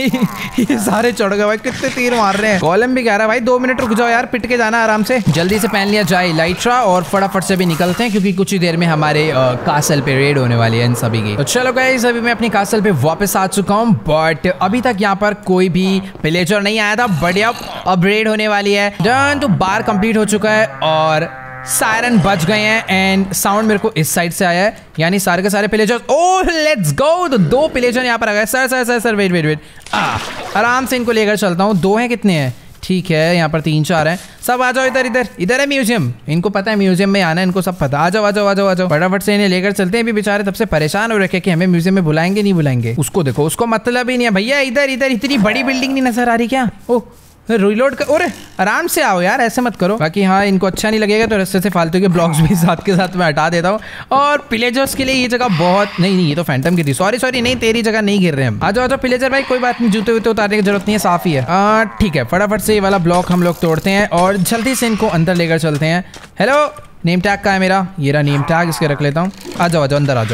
ये सारे चढ़ गए भाई, कितने तीर मार रहे हैं। कॉलम भी कह रहा है भाई 2 मिनट रुक जाओ यार, पिट के जाना आराम से। जल्दी से पहन लिया जाए इलाइट्रा और फटाफट से भी निकलते हैं, क्योंकि कुछ ही देर में हमारे कासल पे रेड होने वाली है इन सभी की। तो चलो गाइस, अभी मैं अपनी कासल पे वापस आ चुका हूँ, बट अभी तक यहाँ पर कोई भी पिलेजर नहीं आया था। बढ़िया, अब रेड होने वाली है। डन, तो बार कंप्लीट हो चुका है और सायरन बच गए हैं एंड साउंड मेरे को इस साइड से आया है, यानी सारे के सारे पिलेजर। ओह लेट्स गो, तो 2 पिलेजर यहाँ पर आ गए। सर वेट, आराम से इनको लेकर चलता हूँ। 2 हैं, कितने हैं? ठीक है, यहाँ पर 3-4 हैं। सब आ जाओ इधर है म्यूजियम। इनको पता है म्यूजियम में आना है, इनको सब पता। आ जाओ फटाफट से इन्हें लेकर चलते हैं। अभी बेचारे तब से परेशान हो रखे कि हमें म्यूजियम में बुलाएंगे नहीं बुलाएंगे। उसको देखो, उसको मतलब ही नहीं है भैया। इधर इतनी बड़ी बिल्डिंग नहीं नजर आ रही क्या? ओह रिलोड कर। अरे आराम से आओ यार, ऐसे मत करो। बाकी हाँ, इनको अच्छा नहीं लगेगा तो रास्ते से फालतू के ब्लॉक्स भी साथ के साथ मैं हटा देता हूँ। और पिलेजर्स के लिए ये जगह बहुत नहीं, ये तो फैंटम की थी। सॉरी नहीं, तेरी जगह नहीं गिर रहे हम। आ जाओ पिलेजर भाई, कोई बात नहीं, जूते वूते उतारने की जरूरत नहीं है, साफ ही है। ठीक है, फटाफट से ये वाला ब्लॉक हम लोग तोड़ते हैं और जल्दी से इनको अंदर लेकर चलते हैं। हेलो, नेम टैग का है मेरा, ये रहा नेम टैग, इसके रख लेता हूँ। आ जाओ अंदर आ जाओ।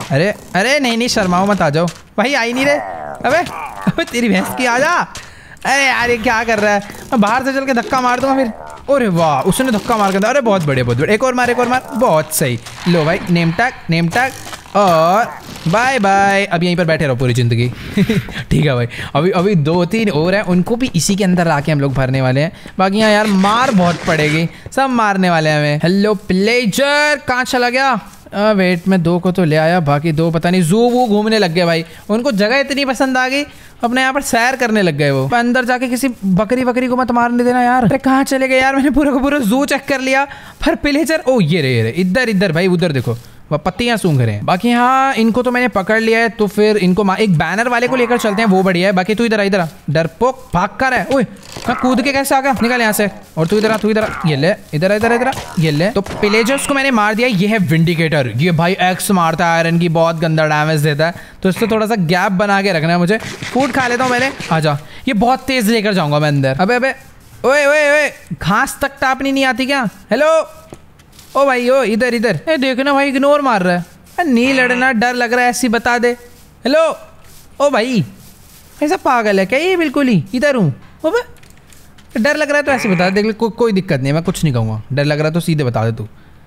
अरे अरे नहीं नहीं शर्माओ मत, आ जाओ भाई। आ ही नहीं रहे। अबे तेरी भैंस की, आ जा। अरे यार ये क्या कर रहा है, मैं बाहर से चल के धक्का मार दूंगा फिर। अरे वाह उसने धक्का मार कर, अरे बहुत बढ़िया बहुत बढ़िया। एक और मार बहुत सही। लो भाई नेम टैग और बाय बाय। अब यहीं पर बैठे रहो पूरी जिंदगी। ठीक है भाई, अभी 2-3 और हैं, उनको भी इसी के अंदर लाके हम लोग भरने वाले हैं। बाकी यहाँ यार मार बहुत पड़ेगी, सब मारने वाले हैं हमें। हेलो प्लेजर, कहाँ चला गया? वेट मैं 2 को तो ले आया, बाकी 2 पता नहीं जू वो घूमने लग गए भाई। उनको जगह इतनी पसंद आ गई, अपने यहाँ पर सैर करने लग गए वो। अंदर जाके किसी बकरी को मत मारने देना यार। अरे कहाँ चले गए यार, मैंने पूरा का पूरा जू चेक कर लिया। पर प्लेजर, ओ ये रहे इधर भाई, उधर देखो वह पत्तियां सूंघ रहे हैं। बाकी हाँ इनको तो मैंने पकड़ लिया है, तो फिर इनको एक बैनर वाले को लेकर चलते हैं, वो बढ़िया है। बाकी तू इधर आ, डरपोक भाग कर है। ओए मैं कूद के कैसे आ गया, निकल यहाँ से। और तू इधर आ, ये ले इधर ये ले। तो प्लेजर्स को मैंने मार दिया। ये है विंडिकेटर, ये भाई एक्स मारता है आयरन की, बहुत गंदा डैमेज देता है, तो इससे थोड़ा सा गैप बना के रखना है मुझे। फूड खा लेता हूँ पहले। आजा, ये बहुत तेज लेकर जाऊंगा मैं अंदर। अबे ओए घास तक टापनी नहीं आती क्या? हेलो ओ भाई, ओ इधर ए देखना भाई इग्नोर मार रहा है। नहीं लड़ना, डर लग रहा है ऐसी बता दे। हेलो ओ भाई, ऐसा पागल है क्या ये? बिल्कुल ही इधर हूँ। डर लग रहा है तो ऐसे बता दे, देख कोई दिक्कत नहीं है, मैं कुछ नहीं कहूँगा। डर लग रहा है तो सीधे बता दे तू।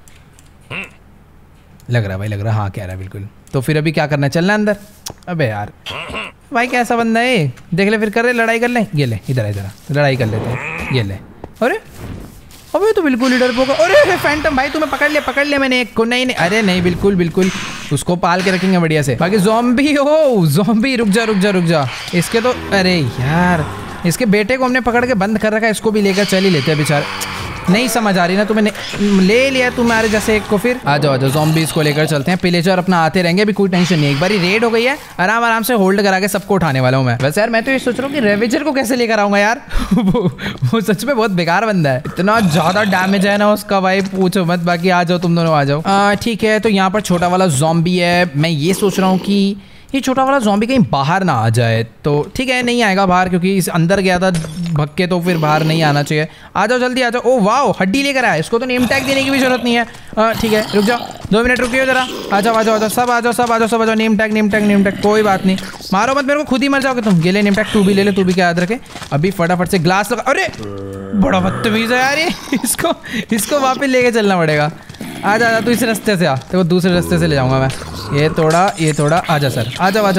लग रहा है भाई, लग रहा है, हाँ कह रहा है बिल्कुल। तो फिर अभी क्या करना है, चलना अंदर? अबे यार भाई कैसा बंदा है, देख ले फिर कर रहे, लड़ाई कर ले। ये ले इधर लड़ाई कर लेते हैं। ये ले, अरे अबे तो बिल्कुल ही डरपोक। अरे फैंटम भाई तुम्हें पकड़ लिया मैंने एक को। नहीं अरे नहीं, बिल्कुल उसको पाल के रखेंगे बढ़िया से। बाकी ज़ॉम्बी रुक जा। इसके तो, अरे यार इसके बेटे को हमने पकड़ के बंद कर रखा है, इसको भी लेकर चल ही लेते हैं बेचारे। नहीं समझ आ रही ना तुम्हें, ले लिया तुम्हारे जैसे एक को। फिर आ जाओ ज़ॉम्बीज़ को लेकर चलते हैं। प्लेजर अपना आते रहेंगे, अभी कोई टेंशन नहीं है। एक बारी रेड हो गई है, आराम से होल्ड करा के सबको उठाने वाला हूँ मैं। वैसे यार मैं तो ये सोच रहा हूँ कि रेवेजर को कैसे लेकर आऊंगा यार। वो सच में बहुत बेकार बंदा है, इतना ज़्यादा डैमेज है ना उसका भाई, पूछो मत। बाकी आ जाओ तुम दोनों, आ जाओ। ठीक है, तो यहाँ पर छोटा वाला ज़ॉम्बी है। मैं ये सोच रहा हूँ कि ये छोटा वाला ज़ॉम्बी कहीं बाहर ना आ जाए, तो ठीक है नहीं आएगा बाहर, क्योंकि इस अंदर गया था भक्के, तो फिर बाहर नहीं आना चाहिए। आ जाओ जल्दी आ जाओ। ओ वाह हड्डी लेकर आया, इसको तो नेम टैग देने की भी जरूरत नहीं है। ठीक है रुक जाओ, 2 मिनट रुकिए जरा। आ जाओ सब आ जाओ। नेम टैग कोई बात नहीं, मारो मत मेरे को, खुद ही मर जाओगे तुम। ये ले नेम टैग, तू भी ले ले, तू भी क्या याद रखे। अभी फटाफट से ग्लास लगा। अरे बड़ा बदतमीज है यार ये, इसको वापस लेके चलना पड़ेगा। आ जा तू इस रास्ते से आ, तो दूसरे रास्ते से ले जाऊंगा मैं। ये थोड़ा आ जा सर, आ जाओ।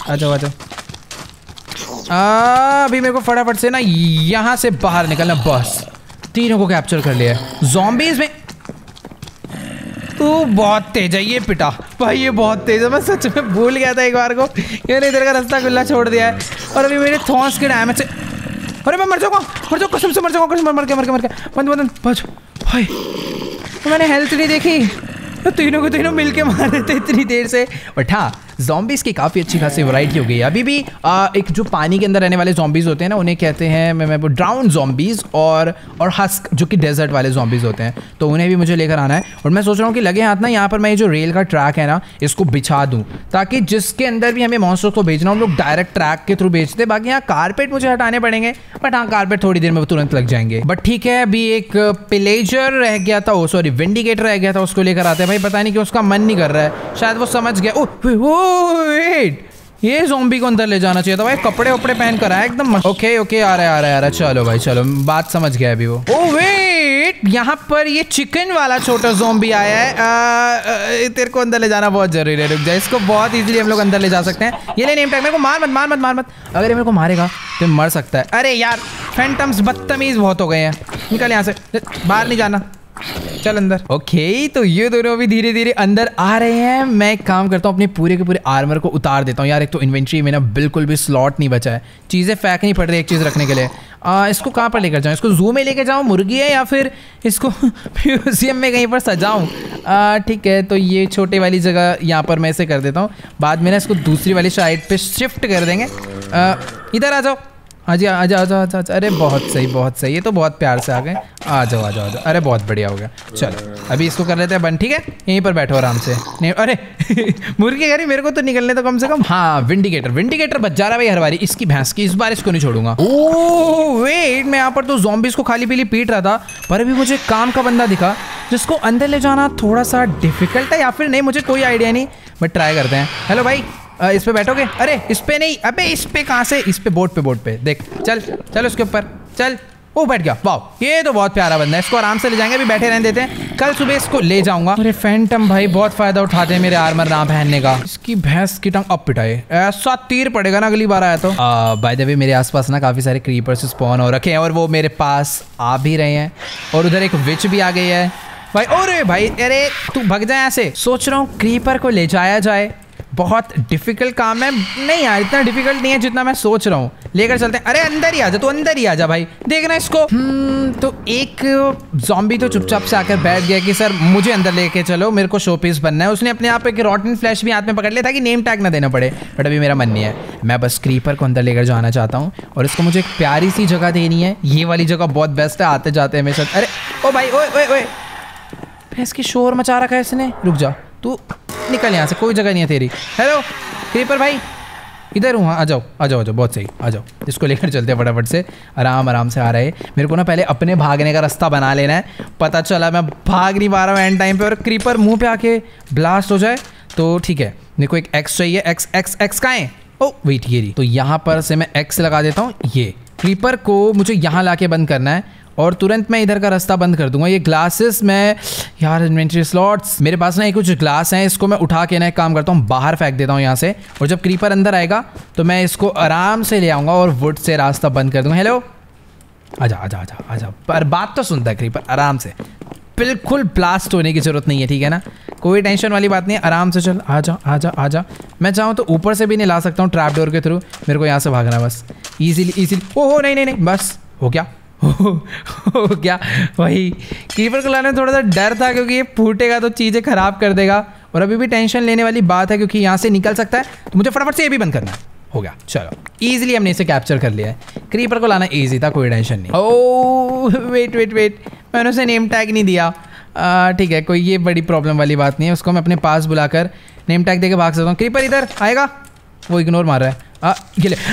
अभी मेरे को फटाफट से ना यहाँ से बाहर निकलना, बस। तीनों को कैप्चर कर लिया ज़ॉम्बीज़ में। तू बहुत तेज है, ये पिटा भाई, ये बहुत तेज है। मैं सच में भूल गया था एक बार को, मैंने इधर का रास्ता खुला छोड़ दिया है। और अभी मेरे थॉन्स के डैमेज से, अरे मैं मर जाऊँगा कसम से, मर गया बच भाई। तो मैंने हेल्थ नहीं देखी, तो तीनों को तीनों मिलके मार रहे थे इतनी देर से। बट हाँ ज़ॉम्बीज़ की काफ़ी अच्छी खासी वैरायटी हो गई है। अभी भी एक जो पानी के अंदर रहने वाले ज़ॉम्बीज़ होते हैं ना, उन्हें कहते हैं मैं ड्राउन ज़ॉम्बीज़, और हस्क जो कि डेजर्ट वाले ज़ॉम्बीज़ होते हैं, तो उन्हें भी मुझे लेकर आना है। और मैं सोच रहा हूँ कि लगे हाथ ना यहाँ पर मैं ये जो रेल का ट्रैक है ना, इसको बिछा दूँ, ताकि जिसके अंदर भी हमें मॉन्स्टर्स को भेजना, हम लोग डायरेक्ट ट्रैक के थ्रू भेजते। बाकी यहाँ कारपेट मुझे हटाने पड़ेंगे, बट हाँ कारपेट थोड़ी देर में तुरंत लग जाएंगे। बट ठीक है, अभी एक प्लेजर रह गया था, सॉरी विंडिकेटर रह गया था, उसको लेकर आते हैं भाई। पता नहीं कि उसका मन नहीं कर रहा है, शायद वो समझ गया। वेट, ये ज़ॉम्बी को अंदर ले जाना चाहिए था भाई, कपड़े वपड़े पहन कर आया एकदम। ओके आ रहा है। चलो भाई चलो, बात समझ गया अभी वो। ओ वेट, यहाँ पर ये चिकन वाला छोटा ज़ॉम्बी आया है। तेरे को अंदर ले जाना बहुत जरूरी है, रुक जा। इसको बहुत इजीली हम लोग अंदर ले जा सकते हैं। ये ले नेम टैग, मेरे को मार मत। अगर ये मेरे को मारेगा तो मर सकता है। अरे यार फैंटम्स बदतमीज बहुत हो गए हैं, निकल यहाँ से, बाहर नहीं जाना, चल अंदर। ओके, तो ये दोनों भी धीरे धीरे अंदर आ रहे हैं। मैं एक काम करता हूँ, अपने पूरे के पूरे आर्मर को उतार देता हूँ यार। एक तो इन्वेंट्री में ना बिल्कुल भी स्लॉट नहीं बचा है, चीज़ें फेंकनी पड़ रही है एक चीज़ रखने के लिए। इसको कहाँ पर लेकर जाऊँ? इसको जू में लेकर जाऊँ, मुर्गी है, या फिर इसको म्यूजियम में कहीं पर सजाऊँ? ठीक है, तो ये छोटे वाली जगह यहाँ पर मैं इसे कर देता हूँ। बाद में ना इसको दूसरी वाली साइड पर शिफ्ट कर देंगे। इधर आ जाओ। हाँ जी, आ जाओ। अरे बहुत सही, ये तो बहुत प्यार से आ गए। आ जाओ। अरे बहुत बढ़िया हो गया। चलो अभी इसको कर लेते हैं बंद, ठीक है? यहीं पर बैठो आराम से। नहीं अरे मुर्गी कह रही, मेरे को तो निकलने तो कम से कम। हाँ विंडिकेटर बच जा रहा भाई हर बारी, इसकी भैंस की, इस बार इसको नहीं छोड़ूंगा। ओह वेट, मैं यहाँ पर तो ज़ॉम्बीज़ को खाली पीली पीट रहा था, पर अभी मुझे काम का बंदा दिखा। जिसको अंदर ले जाना थोड़ा सा डिफिकल्ट है या फिर नहीं, मुझे कोई आइडिया नहीं, बट ट्राई करते हैं। हेलो भाई, इस पे बैठोगे? अरे इस पे नहीं, अबे इस पे कहाँ से? इस पे बोट पे देख, चल चल उसके ऊपर चल। ओ बैठ गया, वाह ये तो बहुत प्यारा बंदा है, इसको आराम से ले जाएंगे, अभी बैठे रहने देते हैं, कल सुबह इसको ले जाऊंगा। अरे फैंटम भाई बहुत फायदा उठाते हैं मेरे आर्मर ना पहनने का। इसकी भैंस की टंग अब पिटाए, ऐसा तीर पड़ेगा ना अगली बार आया तो। बाय द वे मेरे आसपास ना काफी सारे क्रीपर्स स्पॉन हो रखे हैं और वो मेरे पास आ भी रहे हैं, और उधर एक विच भी आ गई है भाई। अरे भाई, अरे तू भग जाए ऐसे। सोच रहा हूँ क्रीपर को ले जाया जाए, बहुत डिफिकल्ट काम है। नहीं यार इतना डिफिकल्ट नहीं है जितना मैं सोच रहा हूँ, लेकर चलते हैं। अरे अंदर ही आ जा, तू अंदर ही आ जा भाई, देखना इसको। तो एक ज़ॉम्बी तो चुपचाप से आकर बैठ गया कि सर मुझे अंदर लेके चलो, मेरे को शोपीस बनना है। उसने अपने आप एक रॉटन फ्लैश भी हाथ में पकड़ लिया ताकि नेम टैग ना देना पड़े, बट अभी मेरा मन नहीं है। मैं बस क्रीपर को अंदर लेकर जाना चाहता हूँ और इसको मुझे एक प्यारी सी जगह देनी है। ये वाली जगह बहुत बेस्ट है, आते जाते हमेशा। अरे ओ भाई, ओए ओए ओए, भैंस की शोर मचा रखा है इसने। रुक जा, तू निकल यहाँ से, कोई जगह नहीं है तेरी। हेलो क्रीपर भाई, इधर हूँ। आ जाओ आ जाओ आ जाओ, बहुत सही, आ जाओ। इसको लेकर चलते हैं फटाफट से, आराम आराम से आ रहे हैं। मेरे को ना पहले अपने भागने का रास्ता बना लेना है। पता चला मैं भाग नहीं पा रहा हूँ एंड टाइम पे और क्रीपर मुंह पे आके ब्लास्ट हो जाए तो ठीक है। मेरे को एक एक्स चाहिए। एक्स एक्स एक्स कहाँ है? ओ वेट, ये रही। तो यहाँ पर से मैं एक्स लगा देता हूँ। ये क्रीपर को मुझे यहाँ ला के बंद करना है और तुरंत मैं इधर का रास्ता बंद कर दूंगा। ये ग्लासेस मैं यार, इन्वेंटरी स्लॉट्स मेरे पास ना, ये कुछ ग्लास हैं, इसको मैं उठा के ना एक काम करता हूँ, बाहर फेंक देता हूँ यहाँ से। और जब क्रीपर अंदर आएगा तो मैं इसको आराम से ले आऊँगा और वुड से रास्ता बंद कर दूँगा। हेलो आजा आजा आजा आजा, पर बात तो सुनता है क्रीपर, आराम से, बिल्कुल ब्लास्ट होने की जरूरत नहीं है, ठीक है ना, कोई टेंशन वाली बात नहीं है, आराम से चल। आजा आजा आजा। मैं चाहूँ तो ऊपर से भी नहीं ला सकता हूँ ट्रैप डोर के थ्रू, मेरे को यहाँ से भागना बस ईजिली ईजिली। ओहो नहीं नहीं नहीं, बस हो गया हो गया। वही क्रीपर को लाने में थोड़ा सा डर था क्योंकि ये फूटेगा तो चीज़ें खराब कर देगा, और अभी भी टेंशन लेने वाली बात है क्योंकि यहाँ से निकल सकता है, तो मुझे फटाफट से ये भी बंद करना है। हो गया, चलो इजीली हमने इसे कैप्चर कर लिया है। क्रीपर को लाना इजी था, कोई टेंशन नहीं। ओह वेट वेट वेट, मैंने उसे नेम टैग नहीं दिया। ठीक है, कोई ये बड़ी प्रॉब्लम वाली बात नहीं है, उसको मैं अपने पास बुलाकर नेम टैग देके भाग सकता हूँ। क्रीपर इधर आएगा, वो इग्नोर मार रहा है। ये ले,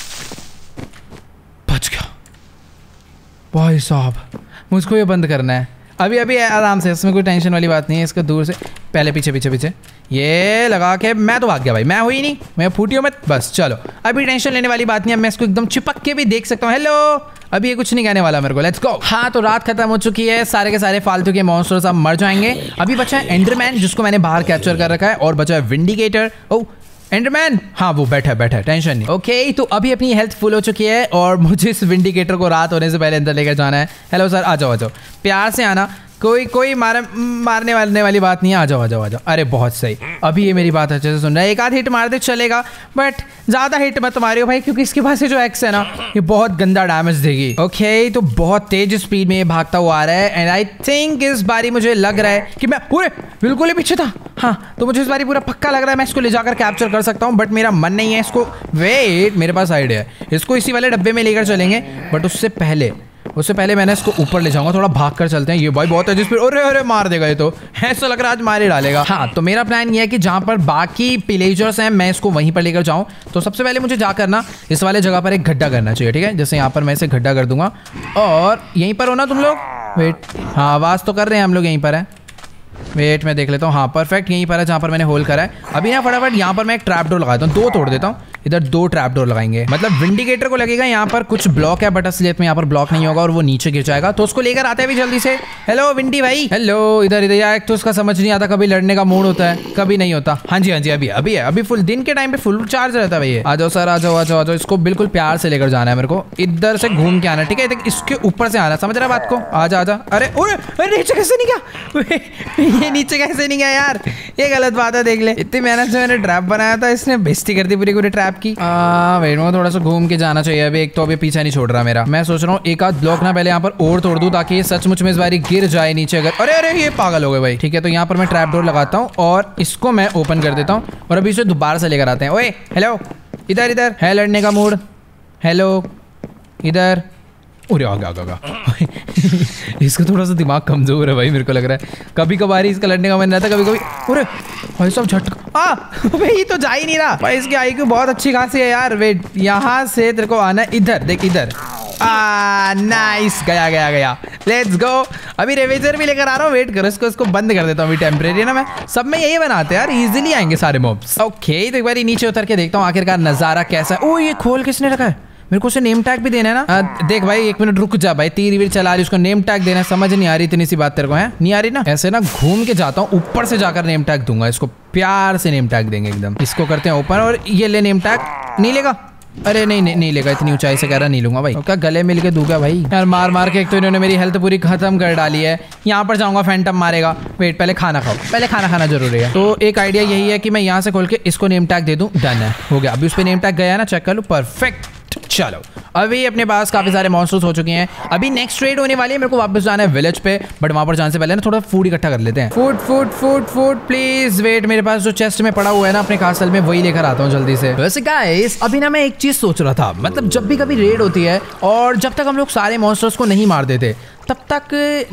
बच गया भाई साहब। मुझको ये बंद करना है अभी अभी आराम से, इसमें कोई टेंशन वाली बात नहीं है। इसको दूर से पहले पीछे पीछे पीछे ये लगा के मैं तो भाग गया भाई, मैं हुई नहीं, मैं फूटियो मत, बस चलो अभी टेंशन लेने वाली बात नहीं है। मैं इसको एकदम चिपक के भी देख सकता हूँ। हेलो, अभी ये कुछ नहीं कहने वाला मेरे को, लेट्स गो। हाँ तो रात खत्म हो चुकी है, सारे के सारे फालतू के मॉन्स्टर्स अब मर जाएंगे। अभी बचा है एंडरमैन जिसको मैंने बाहर कैप्चर कर रखा है, और बचा है विंडिकेटर। ओ एंडरमैन, हाँ वो बैठा है, टेंशन नहीं। ओके तो अभी अपनी हेल्थ फुल हो चुकी है और मुझे इस विंडिकेटर को रात होने से पहले अंदर लेकर जाना है। हेलो सर, आ जाओ आ जाओ, प्यार से आना, कोई मारने वाली बात नहीं है। आ जाओ आ जाओ आ जाओ। अरे बहुत सही, अभी ये मेरी बात अच्छे से सुन रहा है। एक आध हिट मार दे चलेगा, बट ज़्यादा हिट मत मारियो भाई, क्योंकि इसके पास ये जो एक्स है ना, ये बहुत गंदा डैमेज देगी। ओके तो बहुत तेज स्पीड में ये भागता हुआ आ रहा है, एंड आई थिंक इस बारी मुझे लग रहा है कि मैं पूरे बिल्कुल ही पीछे था। हाँ तो मुझे इस बारी पूरा पक्का लग रहा है मैं इसको ले जाकर कैप्चर कर सकता हूँ, बट मेरा मन नहीं है इसको। वेट, मेरे पास आइडिया है, इसको इसी वाले डब्बे में लेकर चलेंगे, बट उससे पहले मैंने इसको ऊपर ले जाऊंगा। थोड़ा भाग कर चलते हैं। ये भाई बहुत है जिस पर, अरे मार देगा ये तो, ऐसा लग रहा है आज मार ही डालेगा। हाँ तो मेरा प्लान ये है कि जहाँ पर बाकी पिलेजर्स हैं मैं इसको वहीं पर लेकर जाऊँ। तो सबसे पहले मुझे जाकर ना इस वाले जगह पर एक गड्ढा करना चाहिए, ठीक है। जैसे यहाँ पर मैं इसे गड्ढा कर दूंगा, और यहीं पर हो ना तुम लोग? वेट, हाँ आवाज़ तो कर रहे हैं हम लोग, यहीं पर है। वेट मैं देख लेता हूँ, हाँ परफेक्ट यहीं पर है जहाँ पर मैंने होल करा है। अभी ना फटाफट यहाँ पर मैं एक ट्रैप डोर लगा देता हूँ, 2 तोड़ देता हूँ। इधर 2 ट्रैप डोर लगाएंगे, मतलब विंडिकेटर को लगेगा यहाँ पर कुछ ब्लॉक है, बट असलियत में यहाँ पर ब्लॉक नहीं होगा और वो नीचे गिर जाएगा। तो उसको लेकर आते हैं भी जल्दी से। हेलो विंडी भाई, हेलो इधर यार। तो उसका समझ नहीं आता, कभी लड़ने का मूड होता है, कभी नहीं होता। हाँ जी अभी है, अभी फुल दिन के टाइम पे फुल चार्ज रहता है भाई। आ जाओ सर, आ जाओ। इसको बिल्कुल प्यार से लेकर जाना है मेरे को, इधर से घूम के आना, ठीक है, इसके ऊपर से आना, समझ रहा है बात को? आजा। अरे नीचे कैसे नहीं गया? ये नीचे कैसे नहीं गया यार, ये गलत बात है। देख ले, इतनी मेहनत से मैंने ट्रैप बनाया था, इसने बेइज्जती कर दी पूरी ट्रैप की। वेट में थोड़ा सा घूम के जाना चाहिए अभी। एक तो अभी पीछा नहीं छोड़ रहा मेरा। मैं सोच रहा हूँ एक आध ब्लॉक ना पहले यहाँ पर और तोड़ दूं, ताकि ये सचमुच में इस बारी गिर जाए नीचे अगर। अरे ये पागल हो गए भाई। ठीक है तो यहाँ पर मैं ट्रैप डोर लगाता हूँ और इसको मैं ओपन कर देता हूँ, और अभी इसे दोबारा से लेकर आते हैं। ओए हेलो, इधर है लड़ने का मूड? हेलो इधर। अरे आगा इसका थोड़ा सा दिमाग कमजोर है भाई, मेरे को लग रहा है। कभी कभार ही इसका लड़ने का मन रहता है, कभी कभी। अरे भाई सब झटका, भाई तो जा ही नहीं रहा भाई। इसकी IQ बहुत अच्छी खासी है यार। वेट, यहाँ से तेरे को आना है, इधर देख, इधर नाइस, गया गया गया, लेट्स गो। अभी रेवेजर भी लेकर आ रहा हूँ, वेट करो, इसको बंद कर देता हूँ अभी टेम्परेरी ना। मैं सब में यही बनाते हैं यार, इजीली आएंगे सारे मॉब्स। ओके, तो एक बार नीचे उतर के देखता हूँ आखिरकार नजारा कैसा है। ओ, ये खोल किसने रखा है? मेरे को उसे नेम टैग भी देना है ना। देख भाई, 1 मिनट रुक जा भाई, तीर वीर चला रही, उसको नेम टैग देना है। समझ नहीं आ रही इतनी सी बात तेरे को, है नहीं आ रही ना? ऐसे ना घूम के जाता हूँ, ऊपर से जाकर नेम टैग दूंगा इसको, प्यार से नेम टैग देंगे एकदम। इसको करते हैं ओपन, और ये ले नेम टैग। नहीं लेगा? अरे नहीं लेगा, इतनी ऊंचाई से कह रहा नहीं लूंगा भाई। क्या गले मिल के दूंगा भाई? यार मार के एक तो इन्होंने मेरी हेल्थ पूरी खत्म कर डाली है। यहाँ पर जाऊंगा फैंटम मारेगा। वेट, पहले खाना खाओ, पहले खाना खाना जरूरी है। तो एक आइडिया यही है कि मैं यहाँ से खोल के इसको नेम टैग दे दूं। डन है, हो गया। अभी उस पर नेम टैग गया ना, चेक कर लो, परफेक्ट। चलो, अभी अपने पास काफी सारे मॉन्स्टर्स हो चुके हैं। अभी नेक्स्ट रेड होने वाली है, मेरे को वापस जाना है विलेज पे, बट वहां पर जाने से पहले ना थोड़ा फूड इकट्ठा कर लेते हैं। Food please. वेट, मेरे पास जो चेस्ट में पड़ा हुआ है ना अपने कासल में, वही लेकर आता हूँ जल्दी से। वैसे गाइस, अभी ना मैं एक चीज सोच रहा था, मतलब जब भी कभी रेड होती है और जब तक हम लोग सारे मॉन्स्टर्स को नहीं मार देते, तब तक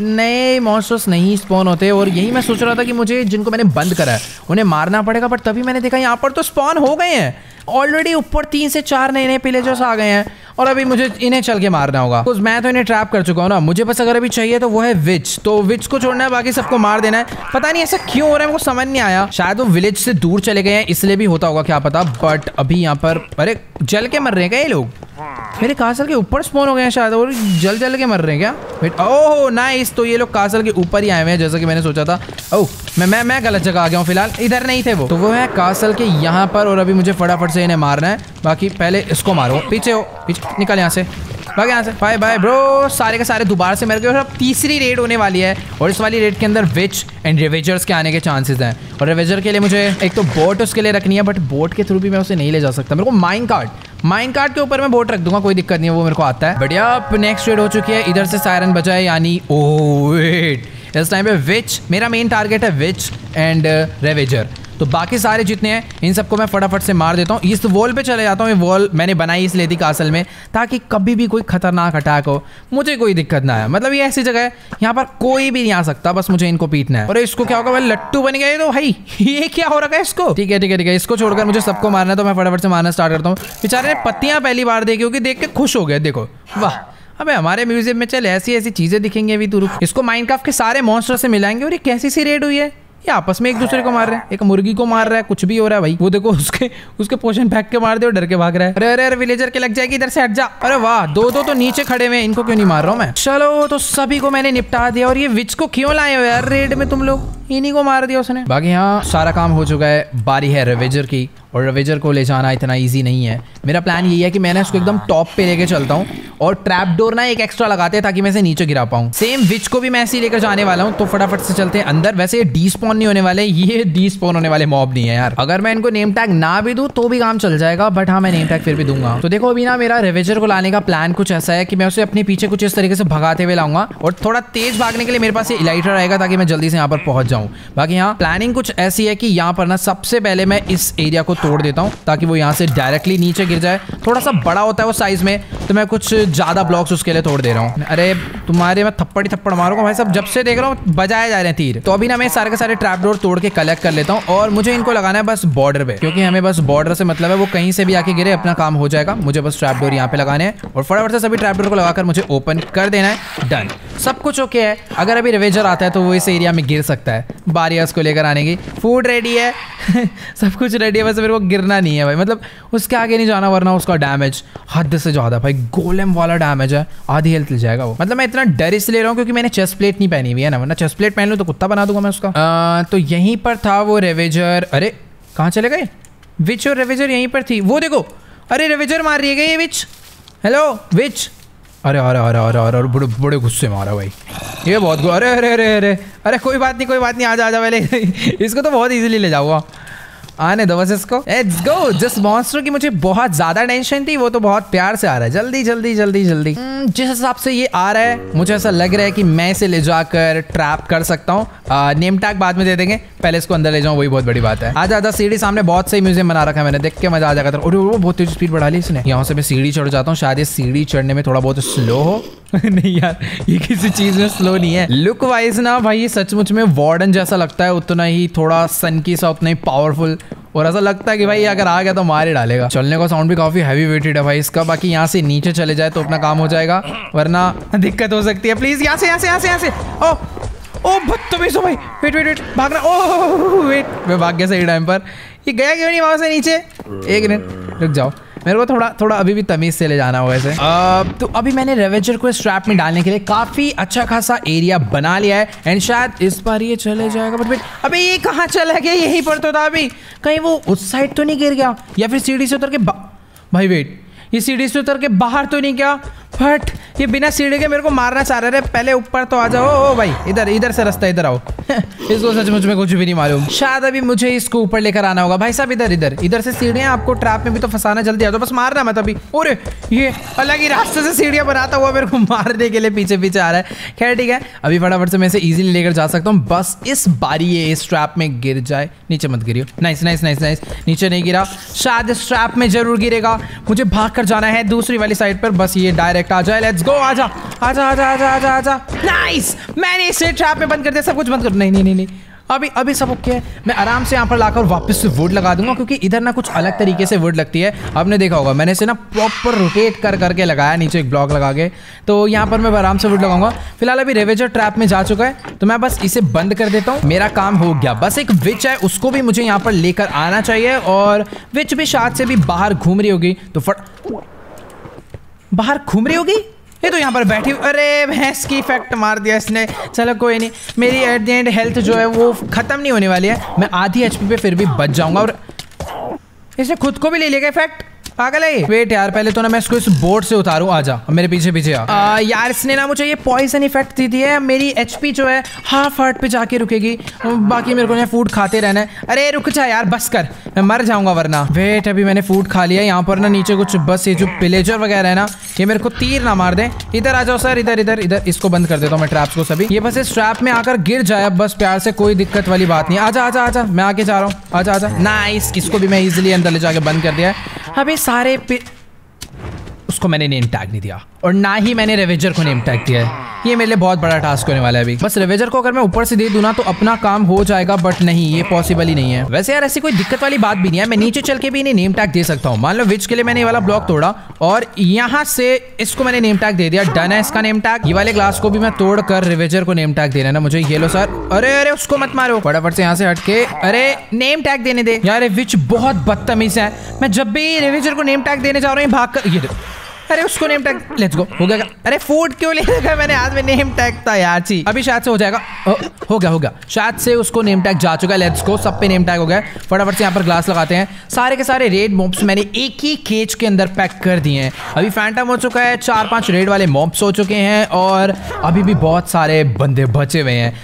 नए मॉन्स्टर्स नहीं स्पॉन होते। और यही मैं सोच रहा था कि मुझे जिनको मैंने बंद करा है उन्हें मारना पड़ेगा, बट तभी मैंने देखा यहाँ पर तो स्पॉन हो गए हैं ऑलरेडी। ऊपर 3 से 4 नए पिलेजर्स आ गए हैं, और अभी मुझे इन्हें चल के मारना होगा। कुछ मैं तो इन्हें ट्रैप कर चुका हूँ ना। मुझे बस अगर अभी चाहिए तो वो है विच। तो विच को छोड़ना है, बाकी सबको मार देना है। पता नहीं ऐसा क्यों हो रहा है, मेरे को समझ नहीं आया। शायद वो विलेज से दूर चले गए हैं, इसलिए भी होता होगा, क्या पता। बट अभी यहाँ पर, अरे जल के मर रहे हैं क्या ये लोग? मेरे कासल के ऊपर स्पॉन हो गए हैं शायद, और जल के मर रहे हैं क्या? Wait, oh nice. तो ये लोग कासल के ऊपर ही आए हुए हैं, जैसा कि मैंने सोचा था। ओह, मैं गलत जगह आ गया हूँ फिलहाल, इधर नहीं थे वो। तो वो है कासल के यहाँ पर, और अभी मुझे फटाफट से इन्हें मारना है। बाकी पहले इसको मारो। पीछे हो, पीछे निकल यहाँ से, भाग यहाँ से। Bye bye bro. सारे के सारे दोबारा से मर गए। और अब तीसरी रेड होने वाली है, और इस वाली रेड के अंदर विच एंड रेवेजर्स के आने के चांसेस हैं। और रेवेजर के लिए मुझे एक तो बोट उसके लिए रखनी है, बट बोट के थ्रू भी मैं उसे नहीं ले जा सकता। मेरे को माइन कार्ड के ऊपर मैं बोट रख दूंगा, कोई दिक्कत नहीं है, वो मेरे को आता है। बढ़िया, अब नेक्स्ट रेड हो चुकी है। इधर से सायरन बजाए, यानी ओ वेट, इस टाइम पे विच मेरा मेन टारगेट है, विच एंड रेवेजर। तो बाकी सारे जितने हैं इन सबको मैं फटाफट से मार देता हूँ। इस वॉल पे चले जाता हूँ। ये वॉल मैंने बनाई इसलिए थी कासल में, ताकि कभी भी कोई खतरनाक अटैक हो मुझे कोई दिक्कत ना आए। मतलब ये ऐसी जगह है यहाँ पर कोई भी नहीं आ सकता, बस मुझे इनको पीटना है। और इसको क्या होगा भाई, लट्टू बन गए तो भाई ये क्या हो रखा है इसको? ठीक है, इसको छोड़कर मुझे सबको मारना है, तो मैं फटाफट से मारना स्टार्ट करता हूँ। बेचारे ने पत्तियां पहली बार देखी होगी, देख के खुश हो गए। देखो, वाह, अबे हमारे म्यूजियम में चल ऐसी चीजें दिखेंगी अभी। तू रुक, इसको माइनक्राफ्ट के सारे मॉन्स्टर से मिलाएंगे। और ये कैसी सी रेड हुई है? ये आपस में एक दूसरे को मार रहे हैं, एक मुर्गी को मार रहा है, कुछ भी हो रहा है भाई। वो देखो, उसके पोशन फेंक के मार दे और डर के भाग रहा है। अरे विलेजर के लग जाएगी, इधर से हट जा। अरे वाह, दो तो नीचे खड़े हुए हैं, इनको क्यों नहीं मार रहा हूँ मैं? चलो, तो सभी को मैंने निपटा दिया। और ये विच को क्यों लाए हो यार रेड में तुम लोग? इन्हीं को मार दिया उसने। बाकी यहाँ सारा काम हो चुका है, बारी है रेवेजर की। और रेवेजर को ले जाना इतना इजी नहीं है। मेरा प्लान यही है कि मैंने इसको एकदम टॉप पे लेके चलता हूँ, और ट्रैप डोर ना एक एक्स्ट्रा लगाते हैं ताकि मैं इसे नीचे गिरा पाऊँ। सेम विच को भी मैं ऐसे ही लेकर जाने वाला हूँ। तो फटाफट से चलते हैं अंदर। वैसे ये डीस्पॉन नहीं होने वाले, ये डीस्पॉन होने वाले मॉब नहीं है यार। अगर मैं इनको नेम टैग ना भी दूं तो भी काम चल जाएगा, बट हाँ, मैं नेम टैग फिर भी दूंगा। तो देखो, अभी ना मेरा रेवेजर को लाने का प्लान कुछ ऐसा है कि मैं उसे अपने पीछे कुछ इस तरीके से भगाते हुए लाऊंगा, और थोड़ा तेज भागने के लिए मेरे पास ये इलाइटर रहेगा ताकि मैं जल्दी से यहाँ पर पहुंच जाऊँ। बाकी यहाँ प्लानिंग कुछ ऐसी है कि यहाँ पर ना सबसे पहले मैं इस एरिया को तोड़ देता हूँ, ताकि वो यहाँ से डायरेक्टली नीचे गिर जाए। थोड़ा सा बड़ा होता है वो साइज में, तो मैं कुछ ज्यादा ब्लॉक्स उसके लिए तोड़ दे रहा हूँ। अरे तुम्हारे मैं थप्पड़ मारूंगा भाई साहब, जब से देख रहा हूँ बजाए जा रहे हैं तीर। तो अभी ना मैं सारे के सारे ट्रैप डोर तोड़ के कलेक्ट कर लेता हूँ, और मुझे इनको लगाना है बस बॉर्डर पे, क्योंकि हमें बस बॉर्डर से मतलब है। वो कहीं से भी आके गिरे, अपना काम हो जाएगा। मुझे बस ट्रैप डोर यहाँ पे लगाने हैं, और फटाफट से सभी ट्रैप डोर को लगाकर मुझे ओपन कर देना है। डन, सब कुछ ओके है। अगर अभी रेवेजर आता है तो वो इस एरिया में गिर सकता है। बारी है उसको लेकर आने की। फूड रेडी है सब कुछ रेडी है, बस मेरे को गिरना नहीं है भाई। मतलब उसके आगे नहीं जाना, वरना उसका डैमेज हद से ज्यादा भाई, गोलेम वाला डैमेज है। आधी हेल्थ ले जाएगा वो। मतलब मैं इतना डर इसलिए रहा हूँ क्योंकि मैंने चेस्ट प्लेट नहीं पहनी हुई है ना, वरना चेस्ट प्लेट पहन लूँ तो कुत्ता बना दूंगा मैं उसका। तो यहीं पर था वो रेवेजर। अरे कहाँ चले गए? विच और रेवेजर यहीं पर थी, वो देखो। अरे रेवेजर मार रही है ये विच। हेलो विच। अरे बड़े गुस्से मारा भाई, ये बहुत। अरे कोई बात नहीं, आ जा पहले इसको तो बहुत इजीली ले जाऊंगा। आने दो बस इसको। Let's go. जिस मॉन्स्टर की मुझे बहुत ज्यादा टेंशन थी, वो तो बहुत प्यार से आ रहा है। जल्दी। जिस हिसाब से ये आ रहा है, मुझे ऐसा लग रहा है कि मैं इसे ले जाकर ट्रैप कर सकता हूँ। नेम टैग बाद में दे देंगे, पहले इसको अंदर ले जाऊँ, वही बहुत बड़ी बात है। आजा सीढ़ी सामने बहुत सही म्यूजियम बना रखा है मैंने, देख के मजा आ जाएगा। और वो बहुत तेज स्पीड बढ़ा ली इसने। यहाँ से मैं सीढ़ी चढ़ जाता हूँ। शायद ये सीढ़ी चढ़ने में थोड़ा बहुत स्लो हो नहीं यार, ये किसी चीज में स्लो नहीं है। लुक वाइज ना भाई, सचमुच में वार्डन जैसा लगता है, उतना ही थोड़ा सनकी सा, उतना ही पावरफुल। और ऐसा लगता है कि भाई अगर आ गया तो मार ही डालेगा। चलने का साउंड भी काफी हैवी वेटेड है भाई इसका। बाकी यहाँ से नीचे चले जाए तो अपना काम हो जाएगा, वरना दिक्कत हो सकती है। प्लीज यहाँ से ओ बदतमीज हो भाई। वेट भागना। ओ वेट, मैं भाग गया सही टाइम पर। ये गया क्यों नहीं वहां से नीचे? एक मिनट रुक जाओ, मेरे को थोड़ा अभी भी तमीज से ले जाना होगा ऐसे। तो अभी मैंने रेवेजर को स्ट्रैप में डालने के लिए काफी अच्छा खासा एरिया बना लिया है एंड शायद इस बार ये चले जाएगा। बट अबे ये कहाँ चला गया? यहीं पर तो था अभी। कहीं वो उस साइड तो नहीं गिर गया, या फिर सीढ़ी से उतर के भाई वेट, ये सीढ़ी से उतर के बाहर तो नहीं गया? बट ये बिना सीढ़ी के मेरे को मारना चाह रहे। पहले ऊपर तो आ जाओ। ओ भाई इधर से रास्ता, इधर आओ। इसको सचमुच में कुछ भी नहीं मालूम। शायद अभी मुझे इसको ऊपर लेकर आना होगा। भाई साहब इधर से सीढ़ियां, आपको ट्रैप में भी तो फंसाना जल्दी आ जाओ, बस मारना मत अभी। अरे ये अलग ही रास्ते से सीढ़ियां बनाता हुआ मेरे को मारने के लिए पीछे आ रहा है। खैर ठीक है, अभी फटाफट से मैं इसे इजीली लेकर जा सकता हूँ। बस इस बारी ये इस ट्रैप में गिर जाए। नीचे मत गिरियो। नाइस। नीचे नहीं गिरा, शायद इस ट्रैप में जरूर गिरेगा। मुझे भाग कर जाना है दूसरी वाली साइड पर। बस ये डायरेक्ट आ जाए। Let's go. आजा। नाइस, मैंने इसे ट्रैप में बंद कर दिया। सब कुछ बंद कर। नहीं, अभी सब ओके है। मैं आराम से यहाँ पर लाकर वापस से वुड लगा दूंगा, क्योंकि इधर ना कुछ अलग तरीके से वुड लगती है। आपने देखा होगा मैंने इसे ना प्रॉपर रोटेट करके लगाया, नीचे एक ब्लॉक लगा के। तो यहाँ पर मैं आराम से वुड लगाऊंगा। फिलहाल अभी रेवेजर ट्रैप में जा चुका है, तो मैं बस इसे बंद कर देता हूँ। मेरा काम हो गया। बस एक विच है, उसको भी मुझे यहाँ पर लेकर आना चाहिए, और विच भी शायद से भी बाहर घूम रही होगी। तो बाहर घूम रही होगी ये तो यहाँ पर बैठी। अरे भैंस की इफेक्ट मार दिया इसने। चलो कोई नहीं, मेरी एट द एंड हेल्थ जो है वो खत्म नहीं होने वाली है। मैं आधी एचपी पे फिर भी बच जाऊंगा। और इसने खुद को भी ले लिया इफेक्ट। पागल है। वेट यार, पहले तो ना मैं इसको इस बोर्ड से उतारूं। आजा मेरे पीछे आ। यार इसने ना मुझे ये पॉइजन इफेक्ट दी है। मेरी एचपी जो है हाफ हार्ट पे जाके रुकेगी। बाकी मेरे को ना फूड खाते रहना है। अरे रुक जा यार, बस कर, मैं मर जाऊंगा वरना। वेट, अभी मैंने फूड खा लिया। यहाँ पर ना नीचे कुछ बस ये जो पिलेजर वगैरह है ना, ये मेरे को तीर ना मार दे। इधर आ जाओ सर, इधर। इसको बंद कर देता हूँ मैं ट्रैप्स को सभी। ये बस इस ट्रैप में आकर गिर जाए बस प्यार से, कोई दिक्कत वाली बात नहीं। आजा, मैं आगे जा रहा हूँ। आजा। नाइस, इसको भी मैं इजिली अंदर ले जाके बंद कर दिया है। अभी सारे उसको मैंने नेम टैग नहीं दिया, और ना ही मैंने रेवेजर को नेम टैग दिया है। ये मेरे लिए बहुत बड़ा टास्क होने वाला है अभी। बस रेवेजर को अगर मैं ऊपर से दे दूं ना तो अपना काम हो जाएगा, बट नहीं, ये पॉसिबल ही नहीं है। वैसे यार ऐसी कोई दिक्कत वाली बात भी नहीं है, मैं नीचे चल के भी इन्हें नेम टैग दे सकता हूँ। मान लो विच के लिए मैंने ये वाला ब्लॉक तोड़ा और यहाँ से इसको मैंने नेम टैग दे दिया। डन है इसका नेम टैग। ये वाले ग्लास को भी मैं तोड़ कर रेवेजर को नेम टैग देना है ना मुझे। ये लो सर। अरे उसको मत मारो, फटाफट से यहाँ से हटके। अरे नेम टैग देने दे यार। विच बहुत बदतमीज है। मैं जब भी रेवेजर को नेम टैग देने जा रहा हूँ भाग कर ये। अरे उसको नेम टैग। Let's go. हो गया। अरे फूड क्यों ले रखा मैंने हाथ में? नेम टैग था यार। ची अभी शायद से हो जाएगा। हो गया। शायद से उसको नेम टैग जा चुका है। Let's go. सब पे नेम टैग हो गया। फटाफट से यहाँ पर ग्लास लगाते हैं। सारे के सारे रेड मॉब्स मैंने एक ही केज के अंदर पैक कर दिए हैं। अभी फैंटम हो चुका है, 4-5 रेड वाले मॉब्स हो चुके हैं, और अभी भी बहुत सारे बंदे बचे हुए हैं।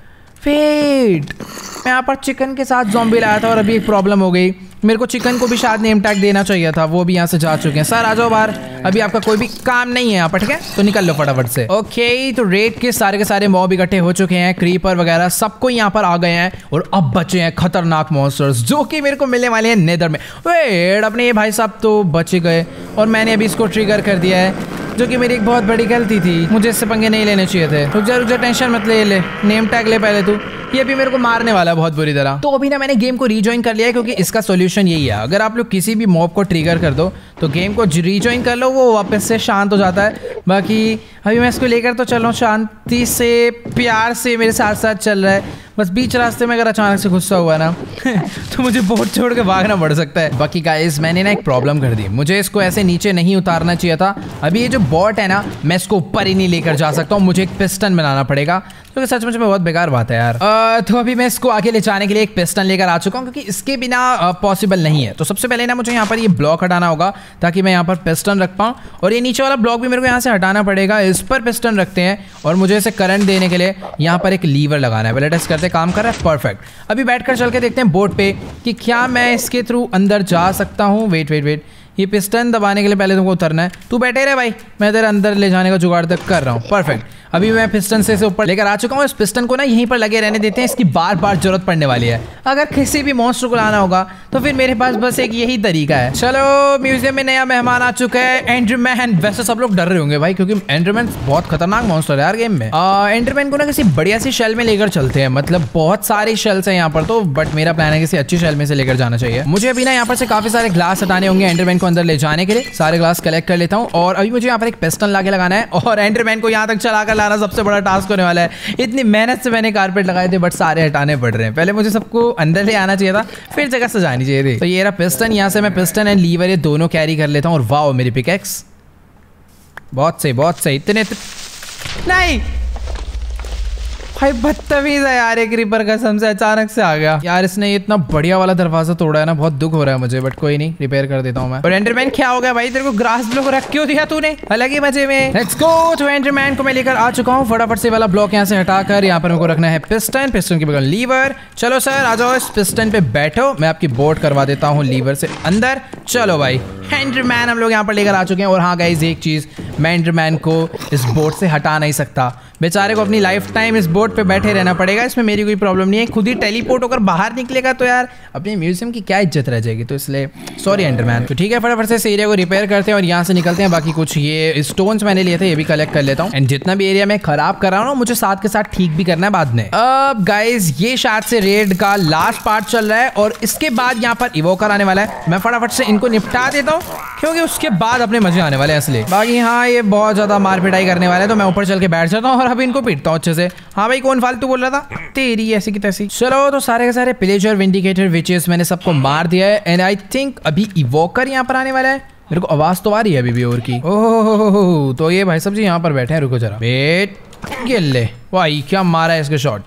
वेट, मैं यहाँ पर चिकन के साथ ज़ॉम्बी लाया था और अभी एक प्रॉब्लम हो गई। मेरे को चिकन को भी शायद नेम टैग देना चाहिए था, वो भी यहाँ से जा चुके हैं। सर आ जाओ बाहर, अभी आपका कोई भी काम नहीं है यहाँ पर, ठीक है? तो निकल लो फटाफट से। ओके, तो रेड के सारे मॉब इकट्ठे हो चुके हैं। क्रीपर वगैरह सबको यहाँ पर आ गए हैं, और अब बचे हैं खतरनाक मॉन्स्टर्स जो कि मेरे को मिलने वाले हैं नेदर में। वेट, अपने ये भाई साहब तो बच गए, और मैंने अभी इसको ट्रिगर कर दिया है, जो कि मेरी एक बहुत बड़ी गलती थी। मुझे इससे पंगे नहीं लेने चाहिए थे। रुक जा, टेंशन मत ले। नेम टैग ले पहले तू। ये भी मेरे को मारने वाला है बहुत बुरी तरह। तो अभी ना मैंने गेम को रीजॉइन कर लिया है, क्योंकि इसका सॉल्यूशन यही है। अगर आप लोग किसी भी मॉब को ट्रिगर कर दो तो गेम को रीजॉइन कर लो, वो वापस से शांत हो जाता है। बाकी अभी मैं इसको लेकर तो चल रहा हूँ, शांति से प्यार से मेरे साथ साथ चल रहा है। बस बीच रास्ते में अगर अचानक से गुस्सा हुआ ना तो मुझे बोट छोड़ के भागना पड़ सकता है। बाकी गाइस, मैंने ना एक प्रॉब्लम कर दी। मुझे इसको ऐसे नीचे नहीं उतारना चाहिए था। अभी ये जो बॉट है ना, मैं इसको ऊपर ही नहीं लेकर जा सकता हूँ। मुझे एक पिस्टन बनाना पड़ेगा, जो कि सच में बहुत बेकार बात है यार। तो अभी मैं इसको आगे ले जाने के लिए एक पिस्टन लेकर आ चुका हूँ, क्योंकि इसके बिना पॉसिबल नहीं है। तो सबसे पहले ना मुझे यहाँ पर ये ब्लॉक हटाना होगा, ताकि मैं यहाँ पर पिस्टन रख पाऊँ। और ये नीचे वाला ब्लॉक भी मेरे को यहाँ से हटाना पड़ेगा। इस पर पिस्टन रखते हैं, और मुझे इसे करंट देने के लिए यहाँ पर एक लीवर लगाना है। पहले टेस्ट करते, काम कर रहा है, परफेक्ट। अभी बैठकर चल के देखते हैं बोर्ड पे कि क्या मैं इसके थ्रू अंदर जा सकता हूँ। वेट, ये पिस्टन दबाने के लिए पहले तुमको उतरना है। तू बैठे रहे भाई, मैं तेरे अंदर ले जाने का जुगाड़ तक कर रहा हूँ। परफेक्ट। अभी मैं पिस्टन से ऊपर लेकर आ चुका हूँ। इस पिस्टन को ना यहीं पर लगे रहने देते हैं, इसकी बार बार जरूरत पड़ने वाली है। अगर किसी भी मॉन्स्टर को लाना होगा तो फिर मेरे पास बस एक यही तरीका है। चलो, म्यूजियम में नया मेहमान आ चुका है, एंडरमैन। वैसे सब लोग डर रहे होंगे भाई, क्योंकि एंडरमैन बहुत खतरनाक मॉन्स्टर है यार गेम में। एंडरमैन को ना किसी बढ़िया सी शेल में लेकर चलते हैं, मतलब बहुत सारी शेल्स हैं यहाँ पर तो, बट मेरा प्लान है किसी अच्छी शेल में से लेकर जाना चाहिए। मुझे अभी ना यहाँ पर से काफी सारे ग्लास हटाने होंगे एंडरमैन को अंदर ले जाने के लिए। सारे ग्लास कलेक्ट कर लेता हूँ और अभी मुझे यहाँ पर एक पिस्टन लाके लगाना है और एंडरमैन को यहाँ तक चलाकर लाना सबसे बड़ा टास्क होने वाला है। इतनी मेहनत से मैंने कारपेट लगाए थे बट सारे हटाने पड़ रहे हैं। पहले मुझे सबको अंदर ले आना चाहिए था, फिर जगह सजानी चाहिए थी। तो ये रहा पिस्टन, यहाँ से मैं पिस्टन एंड लीवर ये दोनों कैरी कर लेता हूँ। और वाओ, मेरी पिकैक्स बहुत सही, बहुत सही। इतने नहीं भाई, बदतमीज है यार, एक रीपर कसम से अचानक से आ गया यार। इसने इतना बढ़िया वाला दरवाजा तोड़ा है ना, बहुत दुख हो रहा है मुझे, बट कोई नहीं, रिपेयर कर देता हूँ मैं। और एंडरमैन क्या हो गया भाई, तेरे को ग्रास ब्लॉक रख क्यों दिया तूने, अलग ही मजे में। Let's go. तो एंडरमैन को मैं लेकर आ चुका हूँ। फटाफट से वाला ब्लॉक यहाँ से हटाकर यहाँ पर मेरे को रखना है पिस्टन, पिस्टन के बगल लीवर। चलो सर आ जाओ, इस पिस्टन पे बैठो, मैं आपकी बोट करवा देता हूँ लीवर से अंदर। चलो भाई, एंडरमैन हम लोग यहाँ पर लेकर आ चुके हैं। और हाँ गाइस, एक चीज, मैं एंडरमैन को इस बोट से हटा नहीं सकता। बेचारे को अपनी लाइफ टाइम इस बोट पे बैठे रहना पड़ेगा। इसमें मेरी कोई प्रॉब्लम नहीं है, खुद ही टेलीपोर्ट होकर बाहर निकलेगा तो यार अपने म्यूजियम की क्या इज्जत रह जाएगी। तो इसलिए सॉरी एंडरमैन। तो ठीक है, फटाफट से इस एरिया को रिपेयर करते हैं और यहाँ से निकलते हैं। बाकी कुछ ये स्टोन्स मैंने लिए थे, ये भी कलेक्ट कर लेता हूँ। एंड जितना भी एरिया मैं खराब कर रहा हूँ मुझे साथ के साथ ठीक भी करना है बाद में। अब गाइज, ये शायद से रेड का लास्ट पार्ट चल रहा है और इसके बाद यहाँ पर इवोकर आने वाला है। मैं फटाफट से इनको निपटा देता हूँ क्योंकि उसके बाद अपने मजे आने वाले हैं असली। बाकी हाँ, ये बहुत ज्यादा मार पिटाई करने वाले हैं, तो मैं ऊपर चल के बैठ जाता हूँ और अभी इनको पीटता हूँ अच्छे से। हाँ भाई, कौन फालतू बोल रहा था, तेरी ऐसी की तैसी। चलो, तो सारे के सारे पिलेजर, विंडिकेटर, विचेस मैंने सबको मार दिया है। एंड आई थिंक अभी इवोकर यहाँ पर आने वाला है। मेरे को आवाज तो आ रही है अभी भी और की। ओह, तो ये भाई सब जी यहाँ पर बैठे हैं, रुको जरा, वेट, गिल्ले। भाई क्या मारा है इसके शॉट।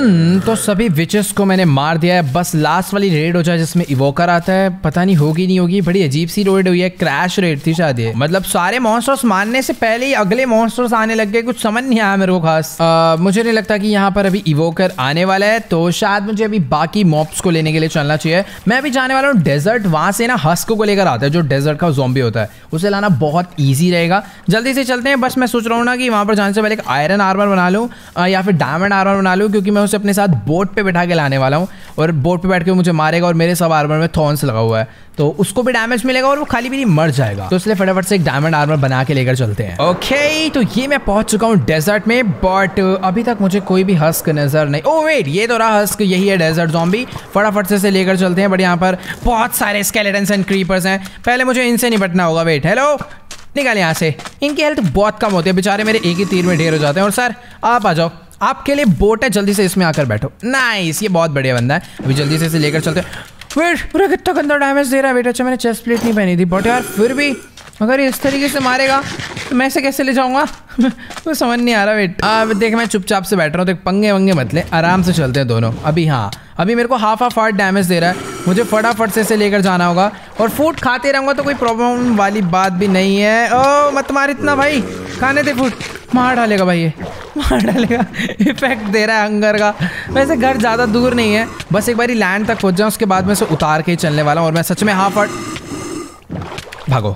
तो सभी विचेस को मैंने मार दिया है। बस लास्ट वाली रेड हो जाए जिसमें इवोकर आता है, पता नहीं होगी नहीं होगी। बड़ी अजीब सी रेड हुई है, क्रैश रेड थी शायद ये। मतलब सारे मॉन्स्टर्स मारने से पहले ही अगले मॉन्स्टर्स आने लग गए, कुछ समझ नहीं आया मेरे को खास। मुझे नहीं लगता कि यहाँ पर अभी इवोकर आने वाला है, तो शायद मुझे अभी बाकी मॉब्स को लेने के लिए चलना चाहिए। मैं अभी जाने वाला हूँ डेजर्ट, वहां से ना हस्क को लेकर आता है जो डेजर्ट का ज़ॉम्बी होता है, उसे लाना बहुत ईजी रहेगा। जल्दी से चलते हैं। बस मैं सोच रहा हूँ ना कि वहां पर जाने से पहले एक आयरन आर्मर बना लूँ या फिर डायमंड आर्मर बना लूं, क्योंकि मैं उसे अपने साथ बोट पे बैठा के लाने वाला हूं और बोट पे बैठ के मुझे मारेगा और मेरे सब आर्मर में थॉर्न्स लगा हुआ है, तो उसको भी डैमेज मिलेगा और वो खाली भी नहीं मर जाएगा। तो इसलिए फटाफट से एक डायमंड आर्मर बना के लेकर चलते हैं। ओके, तो ये मैं पहुंच चुका हूं डेजर्ट में, बट अभी तक मुझे कोई भी हस्क नजर नहीं। ओह वेट, ये तो रहा हस्क, यही है डेजर्ट ज़ॉम्बी। फटाफट से लेकर चलते हैं। बट यहाँ पर बहुत सारे स्केलेटन्स एंड क्रीपर्स हैं, पहले मुझे इनसे निपटना होगा। वेट, हेलो, निकाल यहाँ से। इनकी हेल्थ बहुत कम होती है, बेचारे मेरे एक ही तीर में ढेर हो जाते हैं। और सर आप आ जाओ, आपके लिए बोट है, जल्दी से इसमें आकर बैठो। नाइस, ये बहुत बढ़िया बंदा है। अभी जल्दी से इसे लेकर चलते हैं। वेट, पूरा कितना गंदा डैमेज दे रहा है। वेट, अच्छा मैंने चेस्ट प्लेट नहीं पहनी थी, बट यार फिर भी अगर ये इस तरीके से मारेगा तो मैं इसे कैसे ले जाऊंगा तो समझ नहीं आ रहा। वेट, देख मैं चुपचाप से बैठ रहा हूँ, तो पंगे वंगे मत ले, आराम से चलते हैं दोनों। अभी हाँ, अभी मेरे को हाफ हार्ट डैमेज दे रहा है, मुझे फटाफट से इसे लेकर जाना होगा। और फूड खाते रहूंगा तो कोई प्रॉब्लम वाली बात भी नहीं है। ओ मत मार इतना भाई, खाने दे फूड। मार डालेगा भाई, ये मार डालेगा, इफेक्ट दे रहा है हंगर का। वैसे घर ज़्यादा दूर नहीं है, बस एक बारी लैंड तक पहुँच जाऊँ, उसके बाद मैं इसे उतार के ही चलने वाला हूँ। और मैं सच में हाफ हार्ट, भागो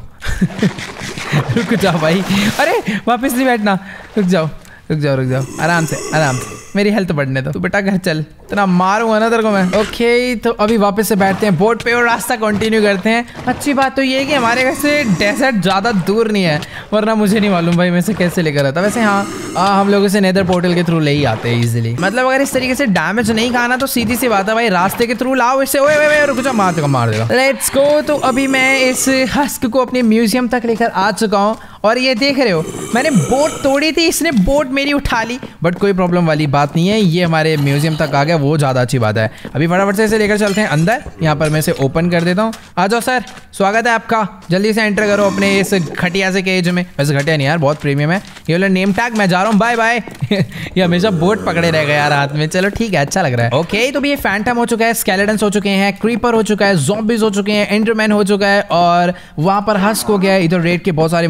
रुक जाओ भाई, अरे वापस नहीं बैठना, रुक जाओ रुक जाओ रुक जाओ, आराम से आराम से, मेरी हेल्थ बढ़ने दो। तू बेटा घर चल, इतना मारूंगा ना तेरे को मैं। ओके, तो अभी वापस से बैठते हैं बोट पे और रास्ता कंटिन्यू करते हैं। अच्छी बात तो ये है कि हमारे घर से डेजर्ट ज़्यादा दूर नहीं है, वरना मुझे नहीं मालूम भाई मैं इसे कैसे लेकर आता। वैसे हाँ, हम लोग इसे नेदर पोर्टल के थ्रू ले ही आते हैं इजीली। मतलब अगर इस तरीके से डैमेज नहीं खाना तो सीधी सी बात है भाई, रास्ते के थ्रू लाओ इसे। ओए रुक जाओ, मार देगा। Let's go. तो अभी मैं इस हस्क को अपने म्यूजियम तक लेकर आ चुका हूँ और ये देख रहे हो, मैंने बोट तोड़ी थी, इसने बोट मेरी उठा ली, बट कोई प्रॉब्लम वाली बात नहीं है, ये हमारे म्यूजियम तक आ गया, वो ज़्यादा अच्छी बात है। अभी फटाफट से इसे लेकर चलते हैं अंदर। यहाँ पर मैं इसे ओपन कर देता हूँ। आ जाओ सर, स्वागत है आपका, जल्दी से एंटर करो अपने इस घटिया से केज में। वैसे घटिया नहीं यार, बहुत प्रीमियम है। ये वाला नेम टैग, मैं जा रहा हूँ, बाय बाय ये हमेशा बोट पकड़े रह गया यार हाथ में। चलो ठीक है, अच्छा लग रहा है। ओके, तो भी ये फैंटम हो चुका है, स्केलेटन्स हो चुके हैं, क्रीपर हो चुका है, ज़ॉम्बीज हो चुके हैं, एंडरमैन हो चुका है और वहाँ पर हस्क हो गया है। इधर रेड के बहुत सारे मॉन्स्टर्स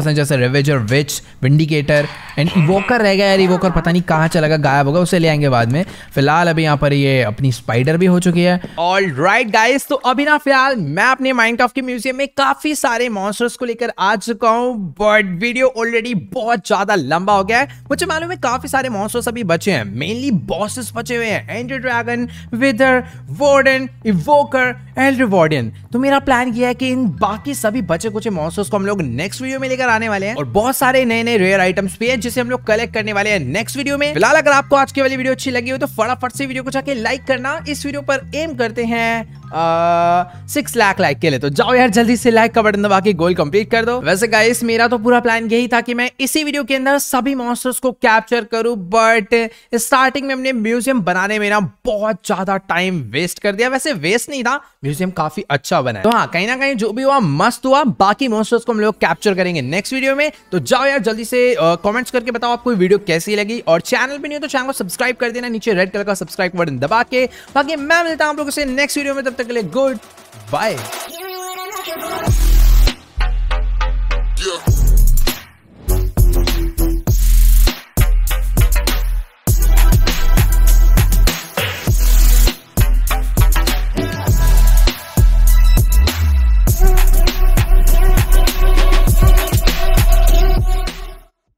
हैं, जैसे रिवेजर, विच, विंडिकेटर एंड इवोकर रह गया यार। इवोकर पता नहीं कहाँ चला गया, गायब होगा, उसे ले आएंगे बाद में। फिलहाल अभी यहाँ पर ये अपनी स्पाइडर भी हो चुकी है। ऑलराइट गाइस, तो अभी ना फिलहाल मैं अपने माइनक्राफ्ट के म्यूजियम में काफी सारे मॉन्स्टर्स को लेकर आ चुका हूँ, बट वीडियो ऑलरेडी बहुत ज्यादा लंबा हो गया है। मुझे मालूम है काफी सारे मॉन्स्टर्स अभी बचे हैं, मेनली बॉसेस बचे हुए हैं, Ender dragon, wither, warden, evoker, elder warden. तो मेरा प्लान ये है कि इन बाकी सभी बचे कुछ मॉन्स्टर्स को हम लोग नेक्स्ट वीडियो में लेकर आने वाले हैं, और बहुत सारे नए नए रेयर आइटम्स भी हैं जिसे हम लोग कलेक्ट करने वाले हैं नेक्स्ट वीडियो में। फिलहाल अगर आपको आज की वाली वीडियो अच्छी लगी हो तो फटाफट से वीडियो को जाके लाइक करना। इस वीडियो पर एम करते हैं 6 लाख लाइक के लिए, तो जाओ यार जल्दी से लाइक का बटन दबा के गोल कंप्लीट कर दो। वैसे गाइस मेरा तो पूरा प्लान यही था कि मैं इसी वीडियो के अंदर सभी मॉन्स्टर्स को कैप्चर करूं, बट स्टार्टिंग में हमने म्यूजियम बनाने में ना बहुत ज्यादा टाइम वेस्ट कर दिया। वैसे वेस्ट नहीं था, म्यूजियम काफी अच्छा बना है। तो हाँ, कहीं ना कहीं जो भी हुआ मस्त हुआ। बाकी मॉन्स्टर्स को हम लोग कैप्चर करेंगे नेक्स्ट वीडियो में। तो जाओ यार जल्दी से कमेंट्स करके बताओ आपको वीडियो कैसी लगी, और चैनल पे नहीं हो तो चैनल को सब्सक्राइब कर देना, नीचे रेड कलर का सब्सक्राइब बटन दबा के। बाकी मैं मिलता हूं आप लोगों से नेक्स्ट वीडियो में, तब तक के लिए गुड बाय।